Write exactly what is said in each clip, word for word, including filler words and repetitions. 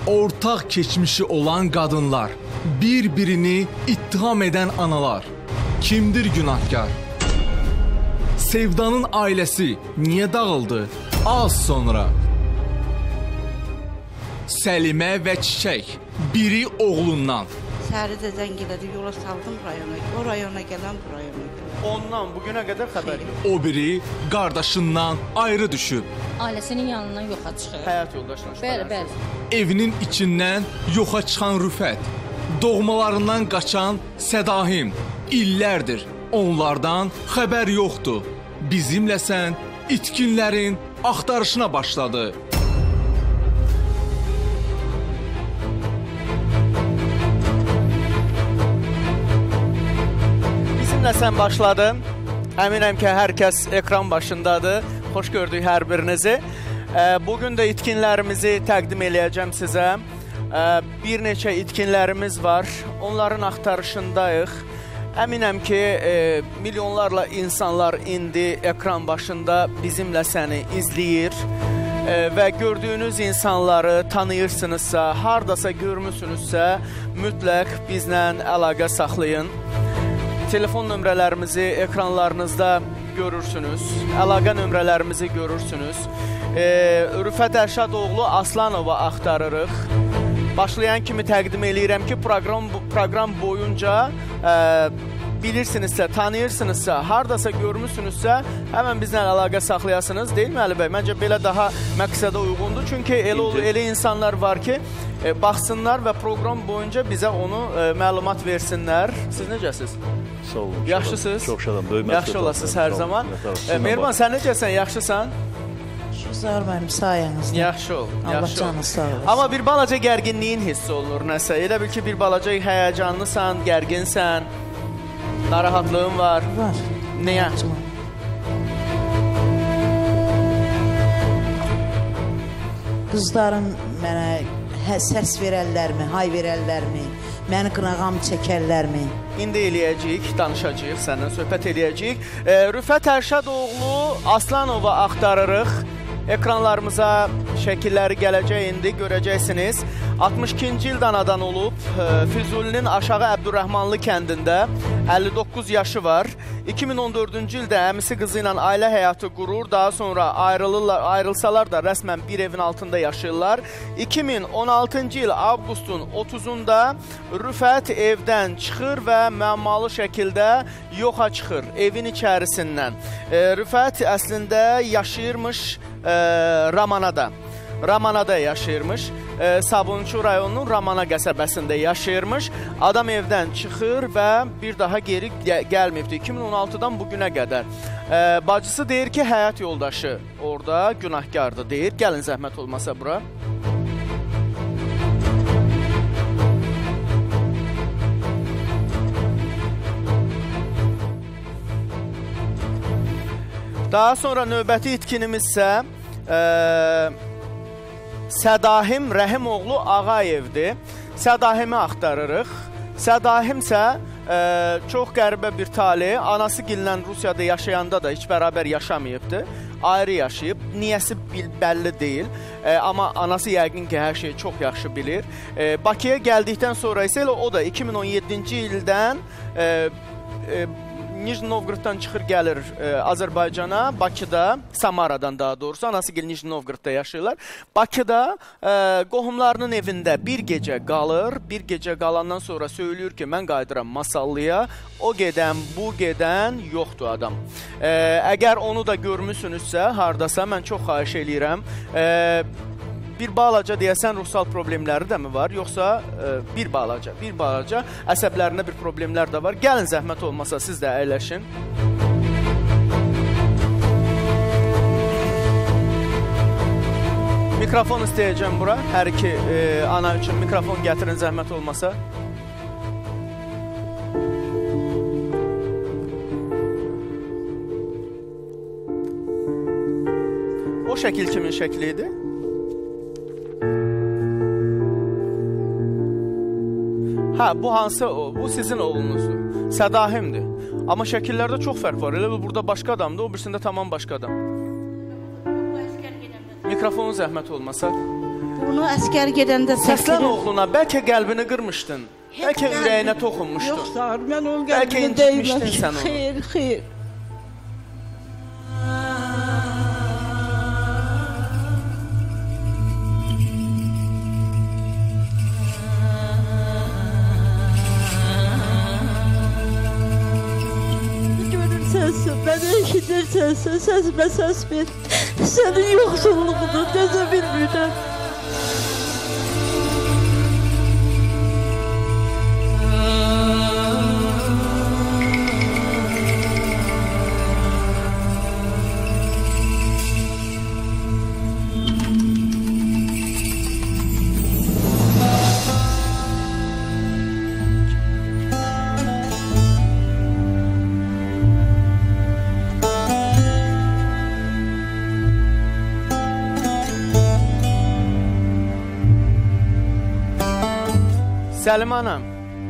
ortak keçmişi olan qadınlar, bir-birini ittiham edən analar. Kimdir günahkar? Sevdanın ailəsi niyə dağıldı? Az sonra. Səlimə və Çiçək, biri oğlundan. Səhəri zəng elədi, yola saldım rayona. O rayona gələn bu rayona gələn. Ondan bugünə qədər xəbər yox. O biri qardaşından ayrı düşüb. Ailəsinin yanından yoxa çıxır. Həyat yoldaşına. Bəli, bəli. Evinin içindən yoxa çıxan Rüfət, doğmalarından qaçan Sədahim, illərdir onlardan xəbər yoxdur. Bizimlə sən itkinlərin axtarışına başladı. Bizimlə sən başladın. Əminəm ki, hər kəs ekran başındadır. Xoş gördük hər birinizi. Bugün də itkinlərimizi təqdim eləyəcəm sizə. Bir neçə itkinlərimiz var. Onların axtarışındayıq. Əminəm ki, e, milyonlarla insanlar indi ekran başında bizimlə səni izləyir e, və gördüyünüz insanları tanıyırsınızsa, hardasa görmüsünüzsə, mütləq bizlə əlaqə saxlayın. Telefon nömrələrimizi ekranlarınızda görürsünüz, əlaqə nömrələrimizi görürsünüz. E, Rüfət Ərşadoğlu Aslanova axtarırıq. Başlayan kimi təqdim eləyirəm ki, proqram, proqram boyunca e, bilirsinizsə, tanıyırsınızsa, hardasa görmüsünüzsə, həmən bizlə əlaqə saxlayasınız, deyil mi Əli bəy? Məncə belə daha məqsədə uyğundur. Çünki elə, elə insanlar var ki, e, baxsınlar və proqram boyunca bizə onu e, məlumat versinlər. Siz necəsiz? Sağ olun. Yaxşısınız? Çox şadam. Yaxşı olasınız hər zaman. E, Mehriban, sən necəsən? Yaxşısan? Şüzar mənim sayənizdə. Yaxşı ol. Allah canı sağ olasın. Amma bir balaca gərginliyin hissi olunur nəsə. Elə bil ki, bir balaca həyəcanlısan, gərginsən, narahatlığın var. Var. Niyə? Qızlarım mənə səs verərlərmi, hay verərlərmi, məni qınağam çəkərlərmi? İndi eləyəcəyik, danışacağıq, səndən söhbət eləyəcəyik. E, Rüfət Ərşadoğlu Aslanova axtarırıq. Ekranlarımıza şəkilləri gələcək indi, görəcəksiniz. altmış ikinci ildən anadan olub, Füzulinin Aşağı Əbdurrəhmanlı kəndində əlli doqquz yaşı var. iki min on dördüncü ildə əmisi qızı ilə ailə həyatı qurur, daha sonra ayrılırlar, ayrılsalar da rəsmən bir evin altında yaşayırlar. iki min on altıncı il avqustun otuzunda Rüfət evdən çıxır və məmmalı şəkildə yoxa çıxır evin içərisindən. Rüfət əslində yaşayırmış e, Ramanada. Ramanada yaşayırmış. E, Sabunçu rayonunun Ramana qəsəbəsində yaşayırmış. Adam evdən çıxır və bir daha geri gəl gəlməyibdi. iki min on altıdan bugünə qədər. E, bacısı deyir ki, həyat yoldaşı orada günahkardır deyir. Gəlin zəhmət olmasa bura. Daha sonra növbəti itkinimizsə e, Sədahim Rəhimoğlu Ağayevdir. Sədahimi axtarırıq. Sədahim isə e, çox qəribə bir tali. Anası gillə Rusiyada yaşayanda da heç bərabər yaşamayıbdı. Ayrı yaşayıb. Niyəsi bəlli deyil. E, amma anası yəqin ki, hər şeyi çox yaxşı bilir. E, Bakıya gəldikdən sonra isə elə o da iki min on yeddinci ildən e, e, Nijni Novqoroddan çıxır, gəlir e, Azərbaycana, Bakıda, Samaradan daha doğrusu, anası gəlir Nijni Novqorodda yaşayırlar. Bakıda e, qohumlarının evində bir gecə qalır, bir gecə qalandan sonra söylüyor ki, mən qayıdıram Masallıya, o gedən, bu gedən yoxdur adam. E, əgər onu da görmüsünüzsə, hardasa, mən çox xahiş eləyirəm, e, bir balaca deyəsən ruhsal problemləri də mi var, yoxsa e, bir balaca, bir balaca əsəblərində bir problemlər də var. Gəlin zəhmət olmasa siz də əyləşin. Mikrofon istəyəcəm bura. Hər iki e, ana üçün mikrofon gətirin zəhmət olmasa. O şəkil kimin şəkli idi? Hə, bu hansı, bu sizin oğlunuzdur. Sədahimdir. Amma şəkillərdə çox fərq var. Elə burada başqa adamdır, o birisində tamam başqa adam. Mikrofonu zəhmət olmasa. Bunu əskər gedəndə Səslən oğluna, bəlkə qəlbini qırmışdın. Bəlkə ürəyinə toxunmuşdun. Yox, sağır, mən onun Bəlkə qəlbini incitmişdin deyiləm. sən onu. Xeyr, xeyr. Görürsənsə, mənə eşidirsənsə, səsimə səs ver. Sənin yoxsulluğunu dözə bilmirəm. Səlim anam,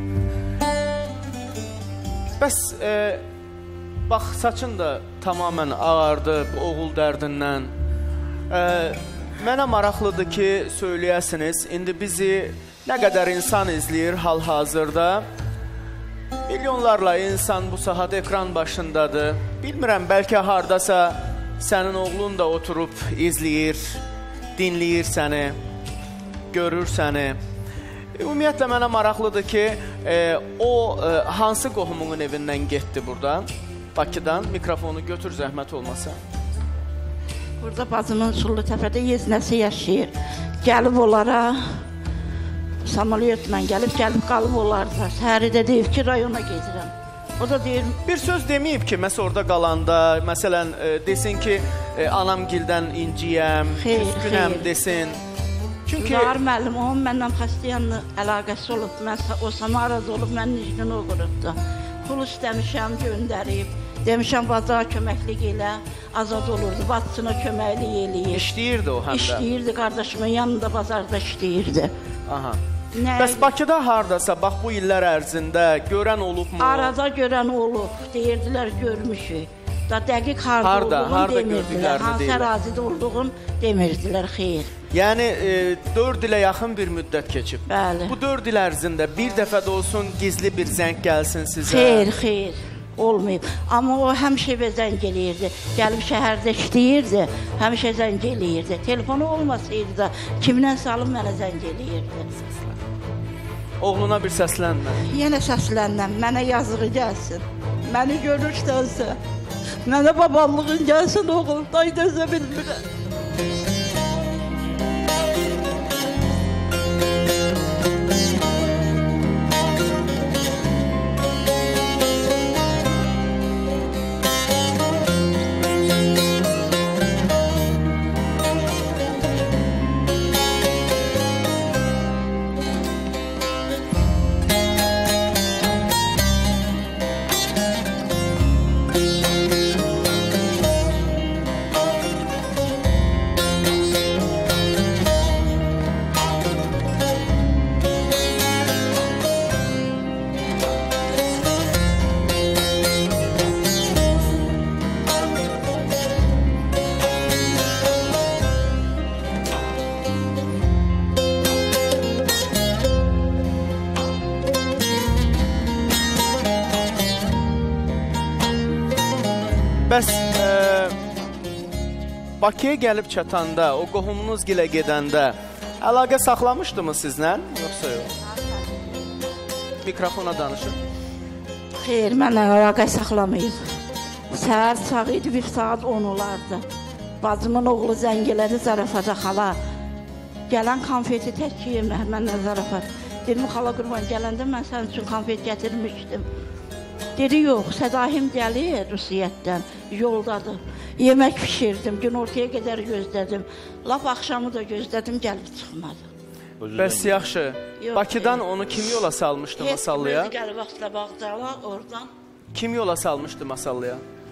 bəs e, bax saçın da tamamən ağardı oğul dərdindən. E, mənə maraqlıdır ki, söyləyəsiniz, indi bizi nə qədər insan izləyir hal-hazırda. Milyonlarla insan bu saat ekran başındadır. Bilmirəm, bəlkə hardasa sənin oğlun da oturub izləyir, dinləyir səni, görür səni. Ümumiyyətlə, mənə maraqlıdır ki, e, o e, hansı qohumunun evindən getdi buradan, Bakıdan? Mikrofonu götür, zəhmət olmasa. Burada bacımın Sullutəpədə yeznəsi yaşayır. Gəlib onlara, samolyotla gəlib, gəlib qalıb onlarda. Səhəri də deyib ki, rayona gedirəm. O da deyir... Bir söz deməyib ki, məsəl orada qalanda, məsələn, e, desin ki, e, anamgildən inciyəm, üzgünəm desin. Çünki... Zahar müəllim, onun məndən xəstəyanla əlaqəsi olub, mən, o Samarada olub, mən Nijnini o qurubdu. Pul istəmişəm, göndərib, demişəm, bacağa köməklik elə, azad olurdu, bacısına köməklik eləyir. İşləyirdi o həm də? İşləyirdi, qardaşımın yanında bazarda işləyirdi. Aha. Nə... Bəs Bakıda hardasa, bax bu illər ərzində görən olubmu? Arada görən olub, deyirdilər, görmüşük. Da dəqiq harda, harda olduğunu harda demirdilər, hansı ərazidə olduğunu demirdilər, xeyr. Yəni, e, dörd ilə yaxın bir müddət keçib. Bəli. Bu dörd il ərzində bir dəfə də olsun gizli bir zəng gəlsin sizə. Xeyr, xeyr, olmayıb. Amma o həmişə və zəng eləyirdi. Gəlib şəhərdə işləyirdi, həmişə zəng eləyirdi. Telefonu olmasaydı da kimdən salıb mənə zəng eləyirdi. Oğluna bir səslənmə. Yenə səslənməm, mənə yazığı gəlsin. Məni görürsənsə, mənə baballığın gəlsin oğlum, day dözə bilmirəm. Bəs e, Bakıya gəlib çatanda, o qohumunuz gilə gedəndə əlaqə saxlamışdımı sizlə, yoxsa yox? Mikrofona danışın. Xeyr, mənə əlaqə saxlamayıb. Səhər çağ idi, bir saat on olardı. Bacımın oğlu zəng elədi zarafata, xala. Gələn konfeti tək yemə, mənə zarafat. Dedim, xala qurban gələndə mən sənin üçün konfet gətirmişdim. Dedi, yox, Sədahim gəlir Rusiyyətdən, yoldadır. Yemək pişirdim, gün ortaya qədər gözlədim. Lap axşamı da gözlədim, gəlib çıxmadı. Bəs yaxşı, yox, Bakıdan yox. Onu kim yola salmışdı Masallıya? Heç gəlib vaxtla bağcala, oradan. Kim yola salmışdı Masallıya?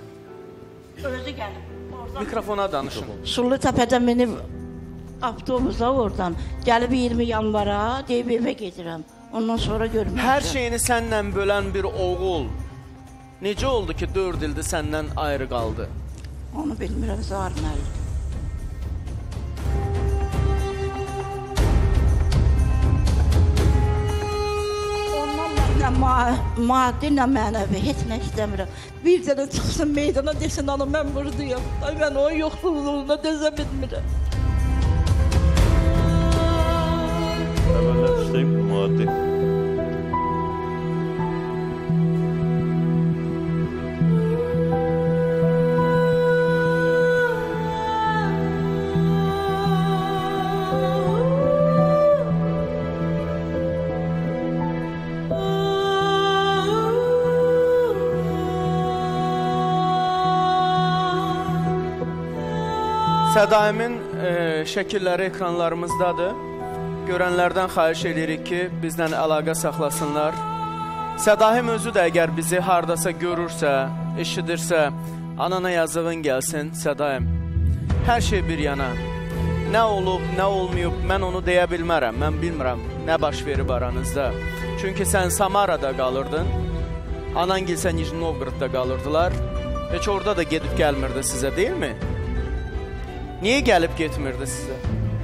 Özü gəlib, oradan. Mikrofona danışın. Sullutəpədən minib avtobusa oradan. Gəlib iyirmi yanvara, deyib evə gedirəm. Ondan sonra görmüşəm. Hər şeyini səndən bölən bir oğul necə oldu ki, dörd ildir səndən ayrı qaldı? Onu bilmirəm, Zahar müəllim. Nə ma maddi, nə mənəvi, heç nə istəmirəm. Bir dənə çıxsın meydana desin, ana mən buradayım. Mən o yoxsulluğuna dözə bilmirəm. Əvvəllər istəyib maddi. Sədaimin e, şəkilləri ekranlarımızdadır. Görənlərdən xahiş edirik ki, bizdən əlaqə saxlasınlar. Sədaim özü də əgər bizi hardasa görürsə, eşidirsə, anana yazığın gəlsin, Sədaim. Hər şey bir yana. Nə olub, nə olmayıb, mən onu deyə bilmərəm. Mən bilmirəm nə baş verib aranızda. Çünki sən Samarada qalırdın, anangilsə Nijni Novgorodda qalırdılar. Heç orada da gedib gəlmirdi sizə, deyilmi? Niyə gəlib getmirdi sizə?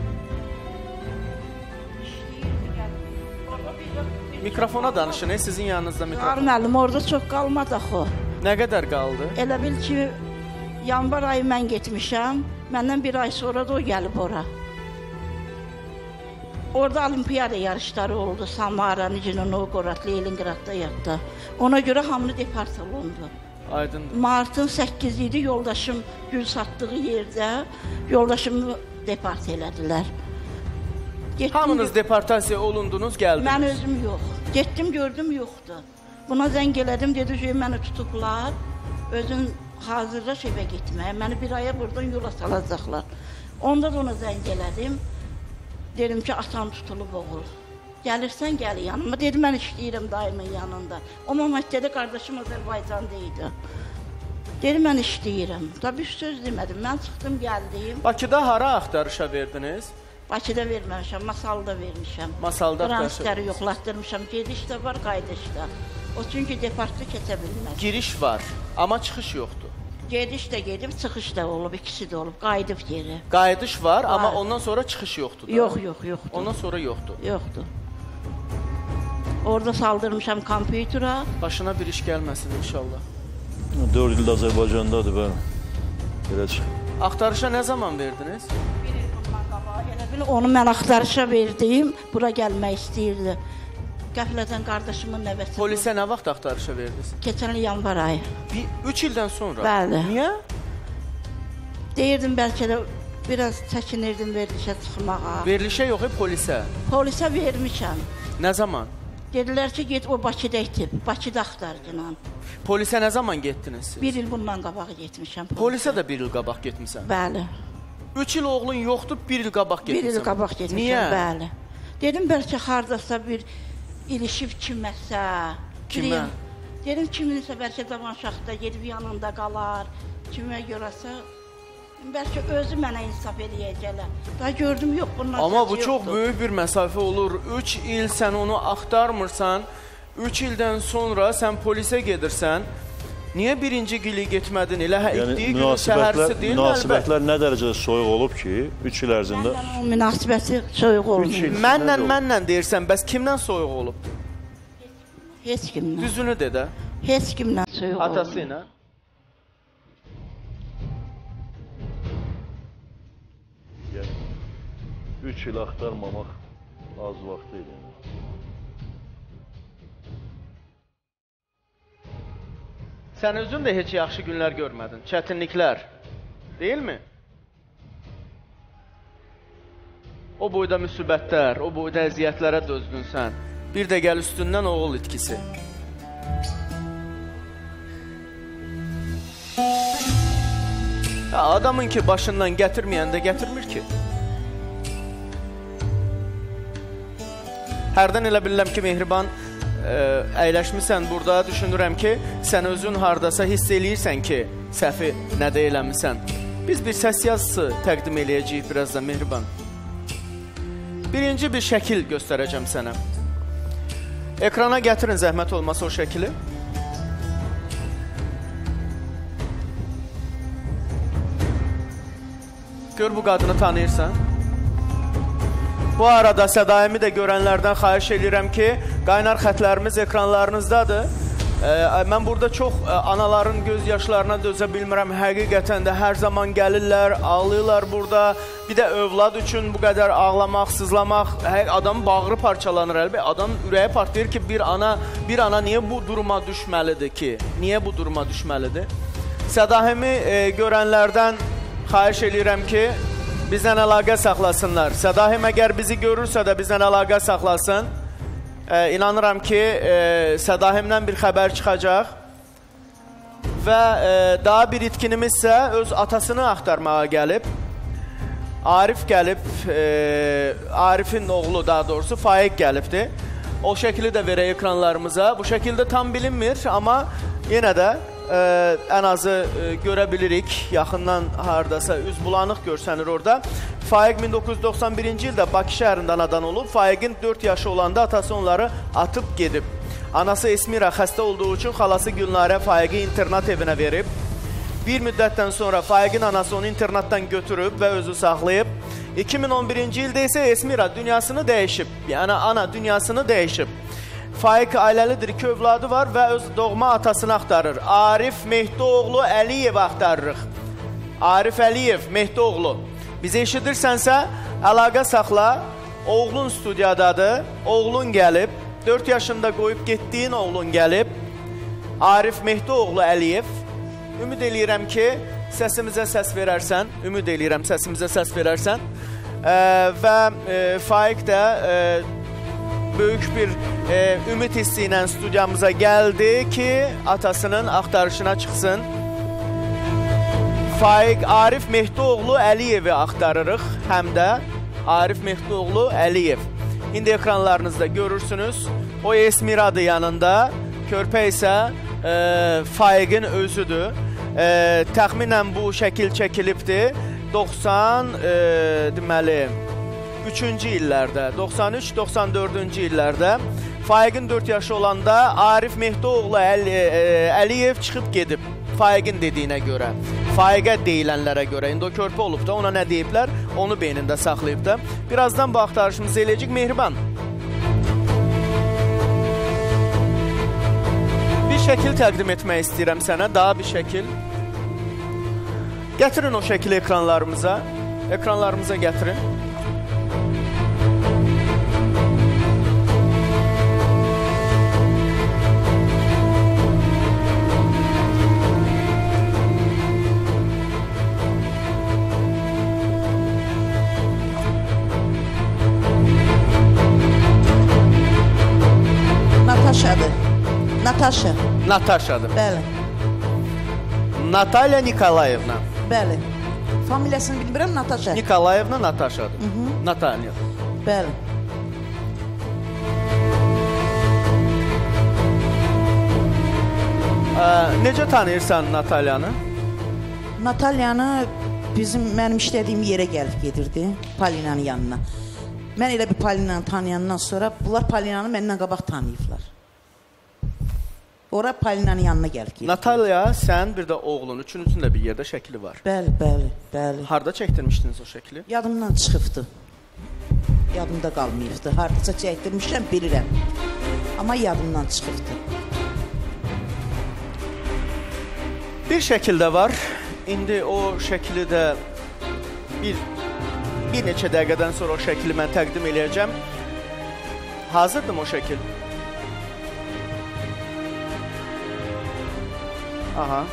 Mikrofona danışın, e, sizin yanınızda mikrofon. Müəllim, orada çox qalmadı axı. Nə qədər qaldı? Elə bil ki, yanvar ayı mən getmişəm, məndən bir ay sonra da o gəlib ora. Orada olimpiyada yarışları oldu, Samara, Nijni Novgorod, Leningradda yadda. Ona görə hamını depart olundu. Aydındır. Martın səkkizi idi, yoldaşım gül satdığı yerdə, yoldaşımı depart elədilər. Getdim, Hamınız deportasiya olundunuz, gəldiniz. Mən özüm yox. Getdim, gördüm, yoxdur. Buna zəng elədim, dedi ki, məni tutublar, özün hazırlaş evə getməyə, məni bir aya buradan yola salacaqlar. Onda da ona zəng elədim, dedim ki, atam tutulub oğul. Gəlirsən, gəl yanıma. Dedi, mən işləyirəm daimin yanında. O məməkdədə qardaşım Azərbaycanda idi. Dedi, mən işləyirəm. Tabii söz demədim, mən çıxdım, gəldim. Bakıda hara axtarışa verdiniz? Bakıda verməmişəm, Masalda vermişəm. Masalda transferi yoxlatdırmışam, gediş də var, qayıdış da. O çünki departı keçə bilməz. Giriş var, amma çıxış yoxdur. Gediş də gedib, çıxış da olub, ikisi də olub, qayıdıb geri. Qayıdış var, var, amma ondan sonra çıxış yoxdur da. Yox, yox, yoxdur. Ondan sonra yoxdur. Yoxdur. Orada saldırmışam kompütera. Başına bir iş gəlməsin inşallah. dörd ildə Azərbaycandadır, bəli. Belə çıx. Axtarışa nə zaman verdiniz? Bir il bundan qabağa, elə bil onu mən axtarışa verdim, bura gəlmək istəyirdi. Qəflətən qardaşımın nəvəsi. Polisə nə vaxt axtarışa verdiniz? Keçən il yanvar ayı. Bir, üç ildən sonra? Bəli. Niyə? Deyirdim, bəlkə də biraz çəkinirdim verilişə çıxmağa. Verilişə yox, polisə. Polisə vermişəm. Nə zaman? Dedilər ki, get o Bakıda itib, Bakıda axtarcılan. Polisə nə zaman getdiniz siz? Bir il bundan qabağa getmişəm. Polisə də bir il qabaq getmisən? Bəli. Üç il oğlun yoxdur, bir il qabaq getmisən? Bir il qabaq getmişəm, Niyə? bəli. Dedim, bəlkə xardasa bir ilişib kiməsə. Kimə? Dedim, kiminsə bəlkə Davanşaxda gedib yanında qalar, kimə görəsə. Bəlkə özü mənə insaf eləyəcəklər. Daha gördüm, yox, bundan Amma bu yoxdur. çox böyük bir məsafə olur. Üç il sən onu axtarmırsan, üç ildən sonra sən polisə gedirsən. Niyə birinci gili getmədin? Elə Yəni, etdiyi günün səhərisi deyil mi? Münasibətlər nə dərəcədə soyuq olub ki, üç il ərzində? Məndən o münasibəti soyuq olmuş. Mənlə, mənlə deyirsən, bəs kimdən soyuq olub? Heç kimlə. Düzünü de də. Heç kimlə soyuq olmuş. Atası ilə. Üç il axtarmamaq az vaxt idi. Sən özün də heç yaxşı günlər görmədin, çətinliklər, deyilmi? O boyda müsibətlər, o boyda əziyyətlərə dözdün sən. Bir də gəl üstündən oğul itkisi. Ya, adamın ki başından gətirməyən də gətirmir ki. Hərdən elə bilirəm ki, Mehriban, ə, əyləşmirsən burada, düşünürəm ki, sən özün hardasa hiss eləyirsən ki, səhvi nədə eləmirsən. Biz bir səs yazısı təqdim eləyəcəyik birazdan, Mehriban. Birinci bir şəkil göstərəcəm sənə. Ekrana gətirin zəhmət olmasa o şəkili. Gör bu qadını tanıyırsan. Bu arada Sədaimi də görənlərdən xahiş edirəm ki, qaynar xətlərimiz ekranlarınızdadır. Ee, mən burada çox e, anaların göz yaşlarına dözə bilmirəm. Həqiqətən də hər zaman gəlirlər, ağlayırlar burada. Bir də övlad üçün bu qədər ağlamaq, sızlamaq, adam bağrı parçalanır əlbəttə. Adam ürəyi partlayır ki, bir ana, bir ana niyə bu duruma düşməlidir ki? Niyə bu duruma düşməlidir? Sədaimi e, görənlərdən xahiş edirəm ki, bizdən əlaqə saxlasınlar. Sədaim əgər bizi görürsə də bizdən əlaqə saxlasın. Ee, inanıram ki, e, Sədahimdən bir xəbər çıxacaq və e, daha bir itkinimiz isə öz atasını axtarmağa gəlib. Arif gəlib, e, Arifin oğlu daha doğrusu Faiq gəlibdir. O şəkili də verək ekranlarımıza. Bu şəkildə tam bilinmir, amma yenə də e, ən azı e, görə bilirik. Yaxından haradasa üz bulanıq görsənir orada. Faiq min doqquz yüz doxsan birinci ildə Bakı şəhərində anadan olub. Faiqin dörd yaşı olanda atası onları atıb gedib. Anası Esmira xəstə olduğu üçün xalası Gülnarə Faiqi internat evinə verib. Bir müddətdən sonra Faiqin anası onu internatdan götürüb və özü saxlayıb. iki min on birinci ildə isə Esmira dünyasını dəyişib. Yəni ana dünyasını dəyişib. Faiq ailəlidir, iki övladı var və öz doğma atasını axtarır. Arif Mehdioğlu Əliyev axtarırıq. Arif Əliyev Mehdioğlu. Bizi eşidirsənsə, əlaqə saxla, oğlun studiyadadır, oğlun gəlib, dörd yaşında qoyub getdiyin oğlun gəlib, Arif Mehdioğlu Əliyev. Ümid eləyirəm ki, səsimizə səs verərsən, ümid eləyirəm səsimizə səs verərsən e, və e, Faiq də e, böyük bir e, ümid hissi ilə studiyamıza gəldi ki, atasının axtarışına çıxsın. Faiq Arif Mehdioğlu Əliyevi axtarırıq, həm də Arif Mehdioğlu Əliyev. İndi ekranlarınızda görürsünüz, o Esmiradır yanında, körpə isə e, Faiqin özüdür. E, təxminən bu şəkil çəkilibdir, doxsan, e, deməli, üçüncü illərdə, doxsan üç doxsan dördüncü illərdə. Faiqin dörd yaşı olanda Arif Mehdioğlu Əli, e, Əliyev çıxıb gedib. Faiqin dediyinə görə, Faiqə deyilənlərə görə. İndi o körpə olub da, ona nə deyiblər, onu beynində saxlayıb da. Birazdan bu axtarışımızı eləyəcək. Mehriban. Bir şəkil təqdim etmək istəyirəm sənə, daha bir şəkil. Gətirin o şəkili ekranlarımıza, ekranlarımıza gətirin. Nataşadır. Natasha. Nataşadır. Bəli. Natalya Nikolayevna. Bəli. Familiyasını bilmirəm, Natasha. Nikolayevna Nataşadır. Hı -hı. Natalya. Bəli. Ee, necə tanıyırsan Natalyanı? Natalyanı bizim mənim işlədiyim yerə gəlib gedirdi, Palinanın yanına. Mən elə bir Palinanı tanıyandan sonra bunlar Palinanı məndən qabaq tanıyıblar. Ora Palinanın yanına gəlib gedir. Natalya, sən bir də oğlun, üçünüzün də bir yerdə şəkli var. Bəli, bəli, bəli. Harda çəkdirmişdiniz o şəkli? Yadımdan çıxıbdı. Yadımda qalmayıbdı. Hardasa çəkdirmişəm, bilirəm. Amma yadımdan çıxıbdı. Bir şəkildə var. İndi o şəkili də bir, bir neçə dəqiqədən sonra o şəkili mən təqdim eləyəcəm. Hazırdım o şəkil. Aha.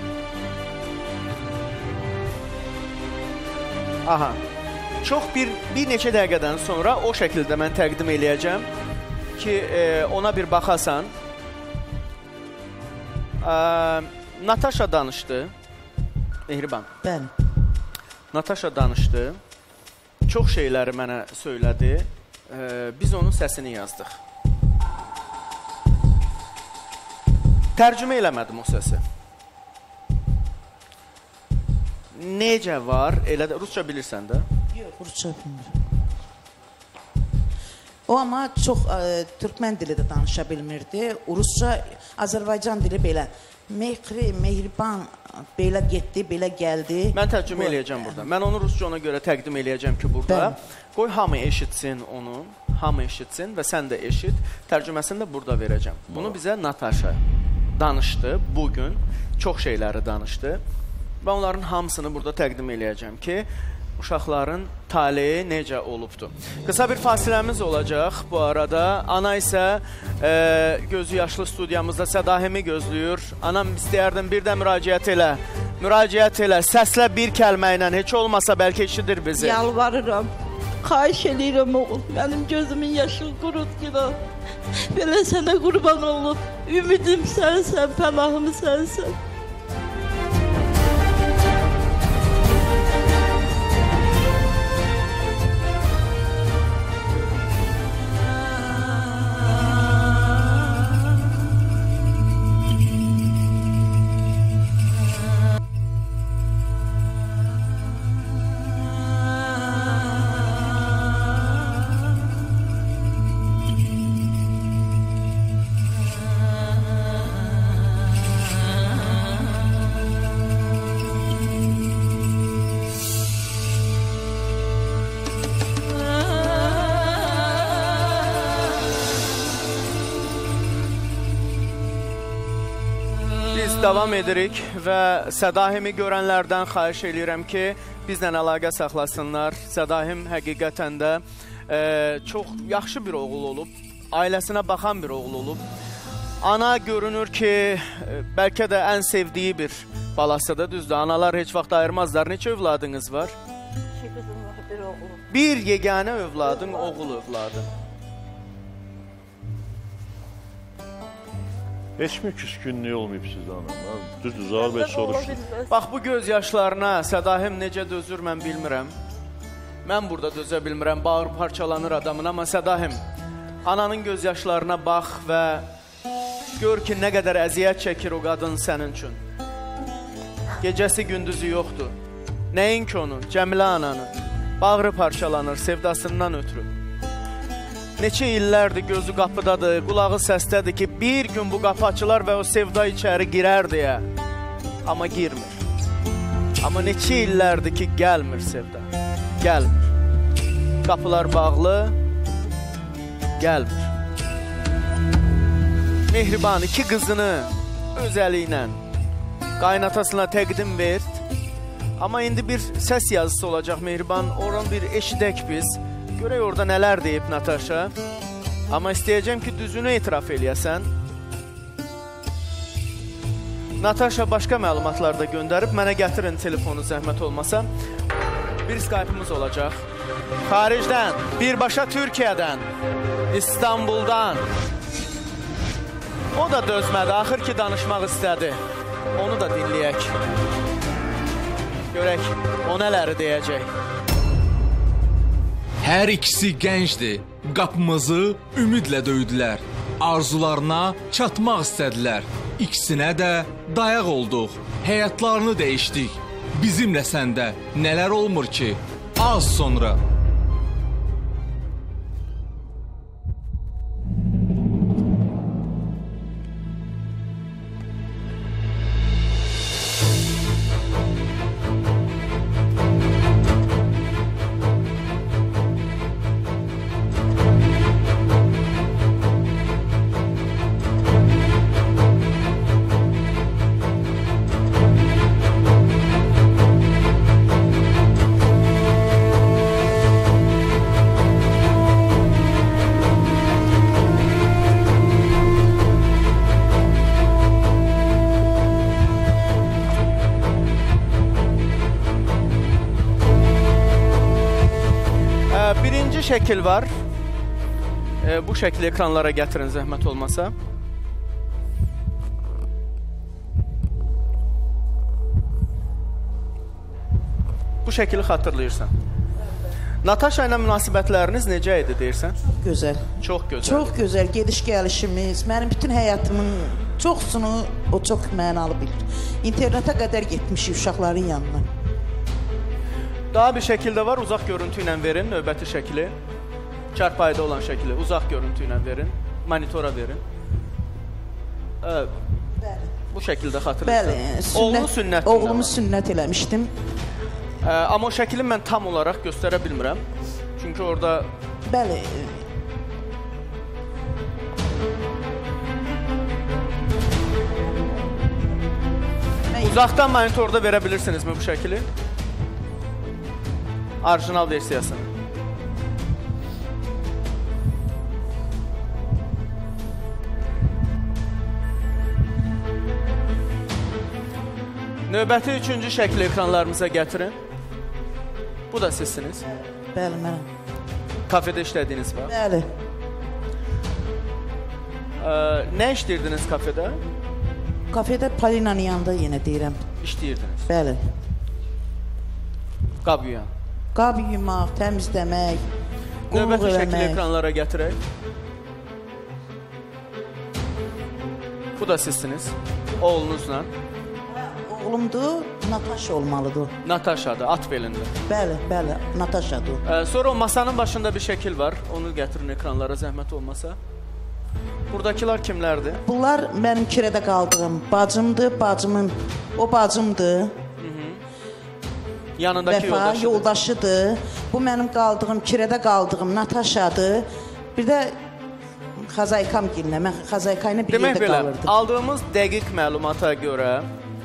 Aha. Çox bir, bir neçə dəqiqədən sonra o şəkildə mən təqdim eləyəcəm ki, e, ona bir baxasan. E, Natasha danışdı. Mehriban. Bəli. Natasha danışdı. Çox şeyləri mənə söylədi. E, biz onun səsini yazdıq. Tərcümə eləmədim o səsi. Necə var? Elə də Rusça bilirsən də? Yox, Rusça bilmirəm. O amma çox ə, türkmən dili də danışa bilmirdi. Rusca, Azərbaycan dili belə. Mehri, mehriban, belə getdi, belə gəldi. Mən tərcümə eləyəcəm burada. Mən onu rusca ona görə təqdim eləyəcəm ki, burada. Bəli. Qoy hamı eşitsin onu, hamı eşitsin və sən də eşit. Tərcüməsini də burada verəcəm. Bunu bizə Natasha danışdı bugün. Çox şeyləri danışdı. Və onların hamısını burada təqdim eləyəcəm ki, uşaqların taleyi necə olubdur. Qısa bir fasiləmiz olacaq bu arada. Ana isə e, gözü yaşlı studiyamızda Sədahimi gözləyir. Anam istəyərdim bir də müraciət elə. Müraciət elə. Səslə bir kəlmə ilə heç olmasa bəlkə eşidir bizi. Yalvarıram. Xahiş edirəm oğul. Mənim gözümün yaşı qurutqıda. Belə sənə qurban olub. Ümidim sənsən, pənahım sənsən. Davam edirik və Sədahimi görənlərdən xahiş edirəm ki, bizlə əlaqə saxlasınlar. Sədahim həqiqətən də e, çox yaxşı bir oğul olub, ailəsinə baxan bir oğul olub. Ana görünür ki, e, bəlkə də ən sevdiyi bir balasıdır, düzdür. Analar heç vaxt ayırmazlar. Neçə övladınız var? İki qızım var, bir oğlum. Bir yeganə övladın, oğul övladın. Heç mi küskünlüyü olmayıb sizdə hanım? Düzdür, Zahar bəy soruşdu. Bax, bu göz yaşlarına Sədahim necə dözür, mən bilmirəm. Mən burada dözə bilmirəm, bağır parçalanır adamın. Amma Sədahim, ananın göz yaşlarına bax və gör ki, nə qədər əziyyət çəkir o qadın sənin üçün. Gecəsi gündüzü yoxdur. Nəyin ki onun, Cəmilə ananın. Bağrı parçalanır sevdasından ötürü. Neçə illərdir gözü qapıdadır, qulağı səsdədir ki, bir gün bu qapı açılar və o sevda içəri girər deyə. Amma girmir. Amma neçə illərdir ki, gəlmir sevda. Gəlmir. Qapılar bağlı, gəlmir. Mehriban iki qızını öz əli ilə qaynatasına təqdim ver. Amma indi bir səs yazısı olacaq Mehriban, oradan bir eşidək biz. Görək orada nələr deyib Natasha. Amma istəyəcəm ki, düzünü etiraf eləyəsən. Natasha başqa məlumatlar da göndərib. Mənə gətirin telefonu zəhmət olmasa. Bir Skype'ımız olacaq. Xaricdən, birbaşa Türkiyədən, İstanbuldan. O da dözmədi, axır ki danışmaq istədi. Onu da dinləyək. Görək, o nələri deyəcək. Hər ikisi gəncdir. Qapımızı ümidlə döydülər. Arzularına çatmaq istədilər. İkisinə də dayaq olduq. Həyatlarını dəyişdik. Bizimlə səndə nələr olmur ki? Az sonra. Şəkil var. E, bu şəkli ekranlara gətirin zəhmət olmasa. Bu şəkili xatırlayırsan. Natasha ilə münasibətləriniz necə idi deyirsən? Çox gözəl. Çox gözəl. Çox gözəl gediş gəlişimiz. Mənim bütün həyatımın çoxsunu o çox mənalı bilir. İnternetə qədər getmişik uşaqların yanına. Daha bir şəkildə var, uzaq görüntü ilə verin, növbəti şəkli. Çarpayıda olan şəkli uzaq görüntü ilə verin. Monitora verin. Ə, bu şəkildə xatırlayırsan. Bəli, sünnət, Oğlu sünnət. Oğlumu sünnət eləmişdim. Ə, amma o şəkili mən tam olaraq göstərə bilmirəm. Çünki orada Bəli. uzaqdan monitorda verə bilirsinizmi bu şəkili? Orijinal versiyasını. Növbəti üçüncü şəkli ekranlarımıza gətirin. Bu da sizsiniz. Bəli, mənəm. Kafedə işlədiyiniz var. Bəli. Ə, nə işləyirdiniz kafedə? Kafedə Palinanın yanında yenə deyirəm. İşləyirdiniz. Bəli. Qab yuyan. Qab yumaq, təmizləmək, qulluq Növbəti şəkli eləmək. ekranlara gətirək. Bu da sizsiniz. Oğlunuzla. Oğlumdur, Natasha olmalıdır. Natasha'dır, at belində. Bəli, bəli, Natasha'dır. Ee, sonra o masanın başında bir şəkil var. Onu gətirin ekranlara zəhmət olmasa. Buradakılar kimlərdir? Bunlar mənim kirədə qaldığım bacımdır, bacımın, o bacımdır. Yanındakı Vəfa yoldaşıdır. yoldaşıdır. Bu mənim qaldığım, kirədə qaldığım Natasha'dır. Bir də Xazaykam gilinə, mən Xazayka ilə bir Demək yerdə belə, qalırdım. aldığımız dəqiq məlumata görə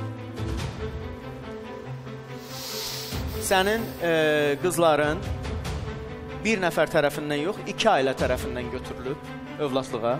sənin e, qızların bir nəfər tərəfindən yox, iki ailə tərəfindən götürülüb övladlığa.